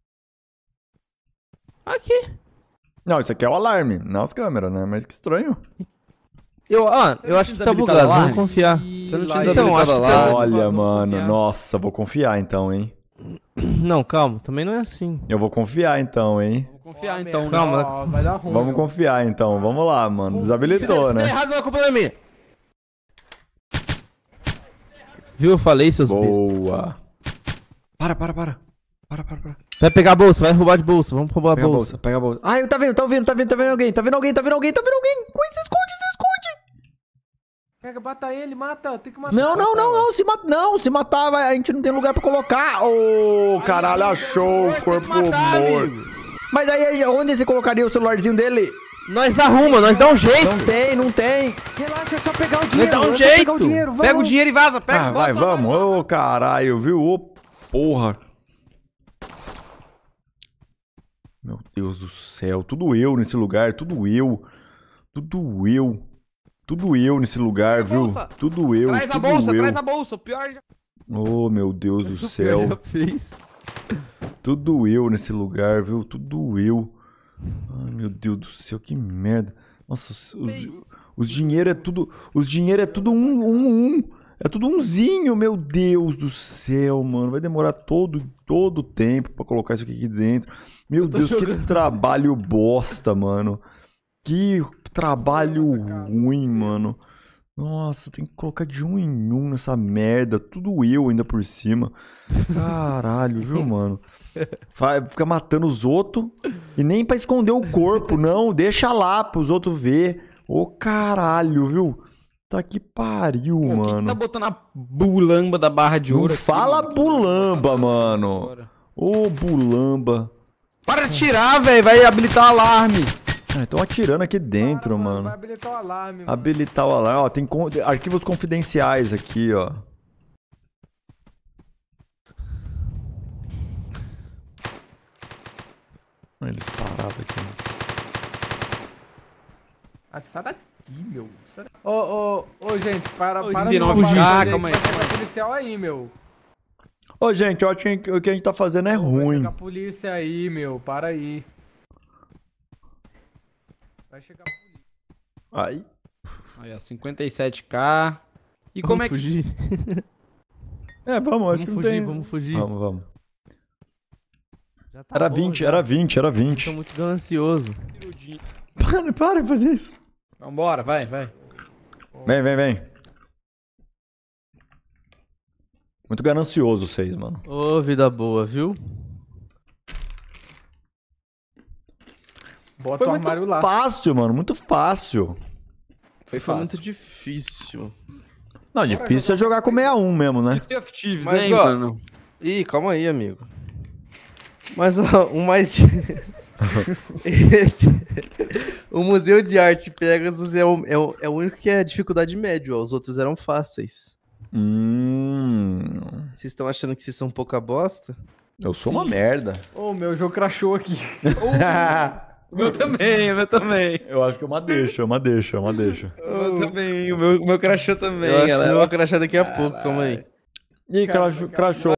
Aqui. Não, isso aqui é o alarme, não as câmeras, né? Mas que estranho. Eu não acho tinha que tá desabilitado bugado, alarme? vamos confiar. Você não Lá, tinha Então, desabilitado acho que lá? tá- Olha, vamos mano, confiar. nossa, vou confiar então, hein? Não, calma, também não é assim. Eu vou confiar então, hein? Vou confiar Ó, então, merda, né? Calma. ó, vai dar ruim. Vamos ó. confiar então, vamos lá, mano. Desabilitou, Se né? der errado, não é culpa da minha. Viu, eu falei, seus bestas. Boa. Para. Vai pegar a bolsa, vai roubar de bolsa, vamos roubar a Pega a bolsa. bolsa, pega a bolsa. Ai, tá vendo alguém. Se esconde. Pega, bata ele, mata. Tem que matar. Não, se matar, a gente não tem lugar pra colocar. Ô, caralho, achou o corpo morto. Mas aí, onde você colocaria o celularzinho dele? Nós arruma, nós dá um jeito. Não tem. Relaxa, é só pegar o Vai dinheiro. dar um é só jeito. pegar o dinheiro, vamos. Pega o dinheiro e vaza, pega. Ah, vai, vamos. Ô, caralho, viu? Ô, porra. Meu Deus do céu, tudo eu nesse lugar, tudo eu nesse lugar, viu? bolsa. Tudo eu, Traz a tudo bolsa, eu. traz a bolsa. O pior já... Oh, meu Deus do céu. Já fez. Tudo eu nesse lugar, viu? Tudo eu. Ai, meu Deus do céu, que merda. Nossa, os dinheiro é tudo. Os dinheiro é tudo um. É tudo umzinho, meu Deus do céu, mano. Vai demorar todo o tempo pra colocar isso aqui dentro. Meu Deus, que trabalho bosta, mano. Que trabalho ruim, mano. Nossa, tem que colocar de um em um nessa merda. Tudo eu ainda por cima. Caralho, viu, mano? Fica matando os outros. E nem pra esconder o corpo, não. Deixa lá pros outros ver. Ô, caralho, viu? Tá que pariu, Pô, mano. quem que tá botando a bulamba da barra de Não ouro aqui, fala mano? bulamba, mano. Bora. Ô, bulamba. Para de tirar, velho. Vai habilitar o alarme. Ah, estão atirando aqui dentro, Vai mano. habilitar o alarme, mano. Habilitar o alarme. Ó, tem arquivos confidenciais aqui, ó. Eles pararam aqui. Ah, sai daqui, meu. Sai daqui. Ô, gente, para Ô, de se não roubar fugir. isso Ah, aí, calma aí, vai calma chegar policial aí, meu. Ô, gente, ó, o que a gente tá fazendo é Vai ruim. chegar a polícia aí, meu. Para aí. Vai chegar a polícia. Aí. Aí, ó, 57k. E como é que... fugir? É, vamos, acho que não tem. Vamos fugir. Vamos. Já tá Era bom, 20, já. era 20, era Eu tô 20. muito ganancioso. Para de fazer isso. Vambora, vai. Vem. Muito ganancioso vocês, mano. Ô, vida boa, viu? Bota Foi o armário lá. fácil, mano. Muito fácil. Foi Foi fácil. muito difícil. Não, difícil é jogar com 61 mesmo, né? Sea of Thieves, Mas, né, ó, mano? Ih, calma aí, amigo. Mas, ó, o mais... Esse... O Museu de Arte Pegasus é o único que é dificuldade média, ó. Os outros eram fáceis. Vocês estão achando que vocês são pouca bosta? Eu sou uma merda. Ô, o meu jogo crashou aqui. O meu também, o meu também. Eu acho que é uma deixa. O meu também, o meu crashou também, Eu acho que galera. eu vou crashar daqui a pouco, calma aí. Ih, crashou.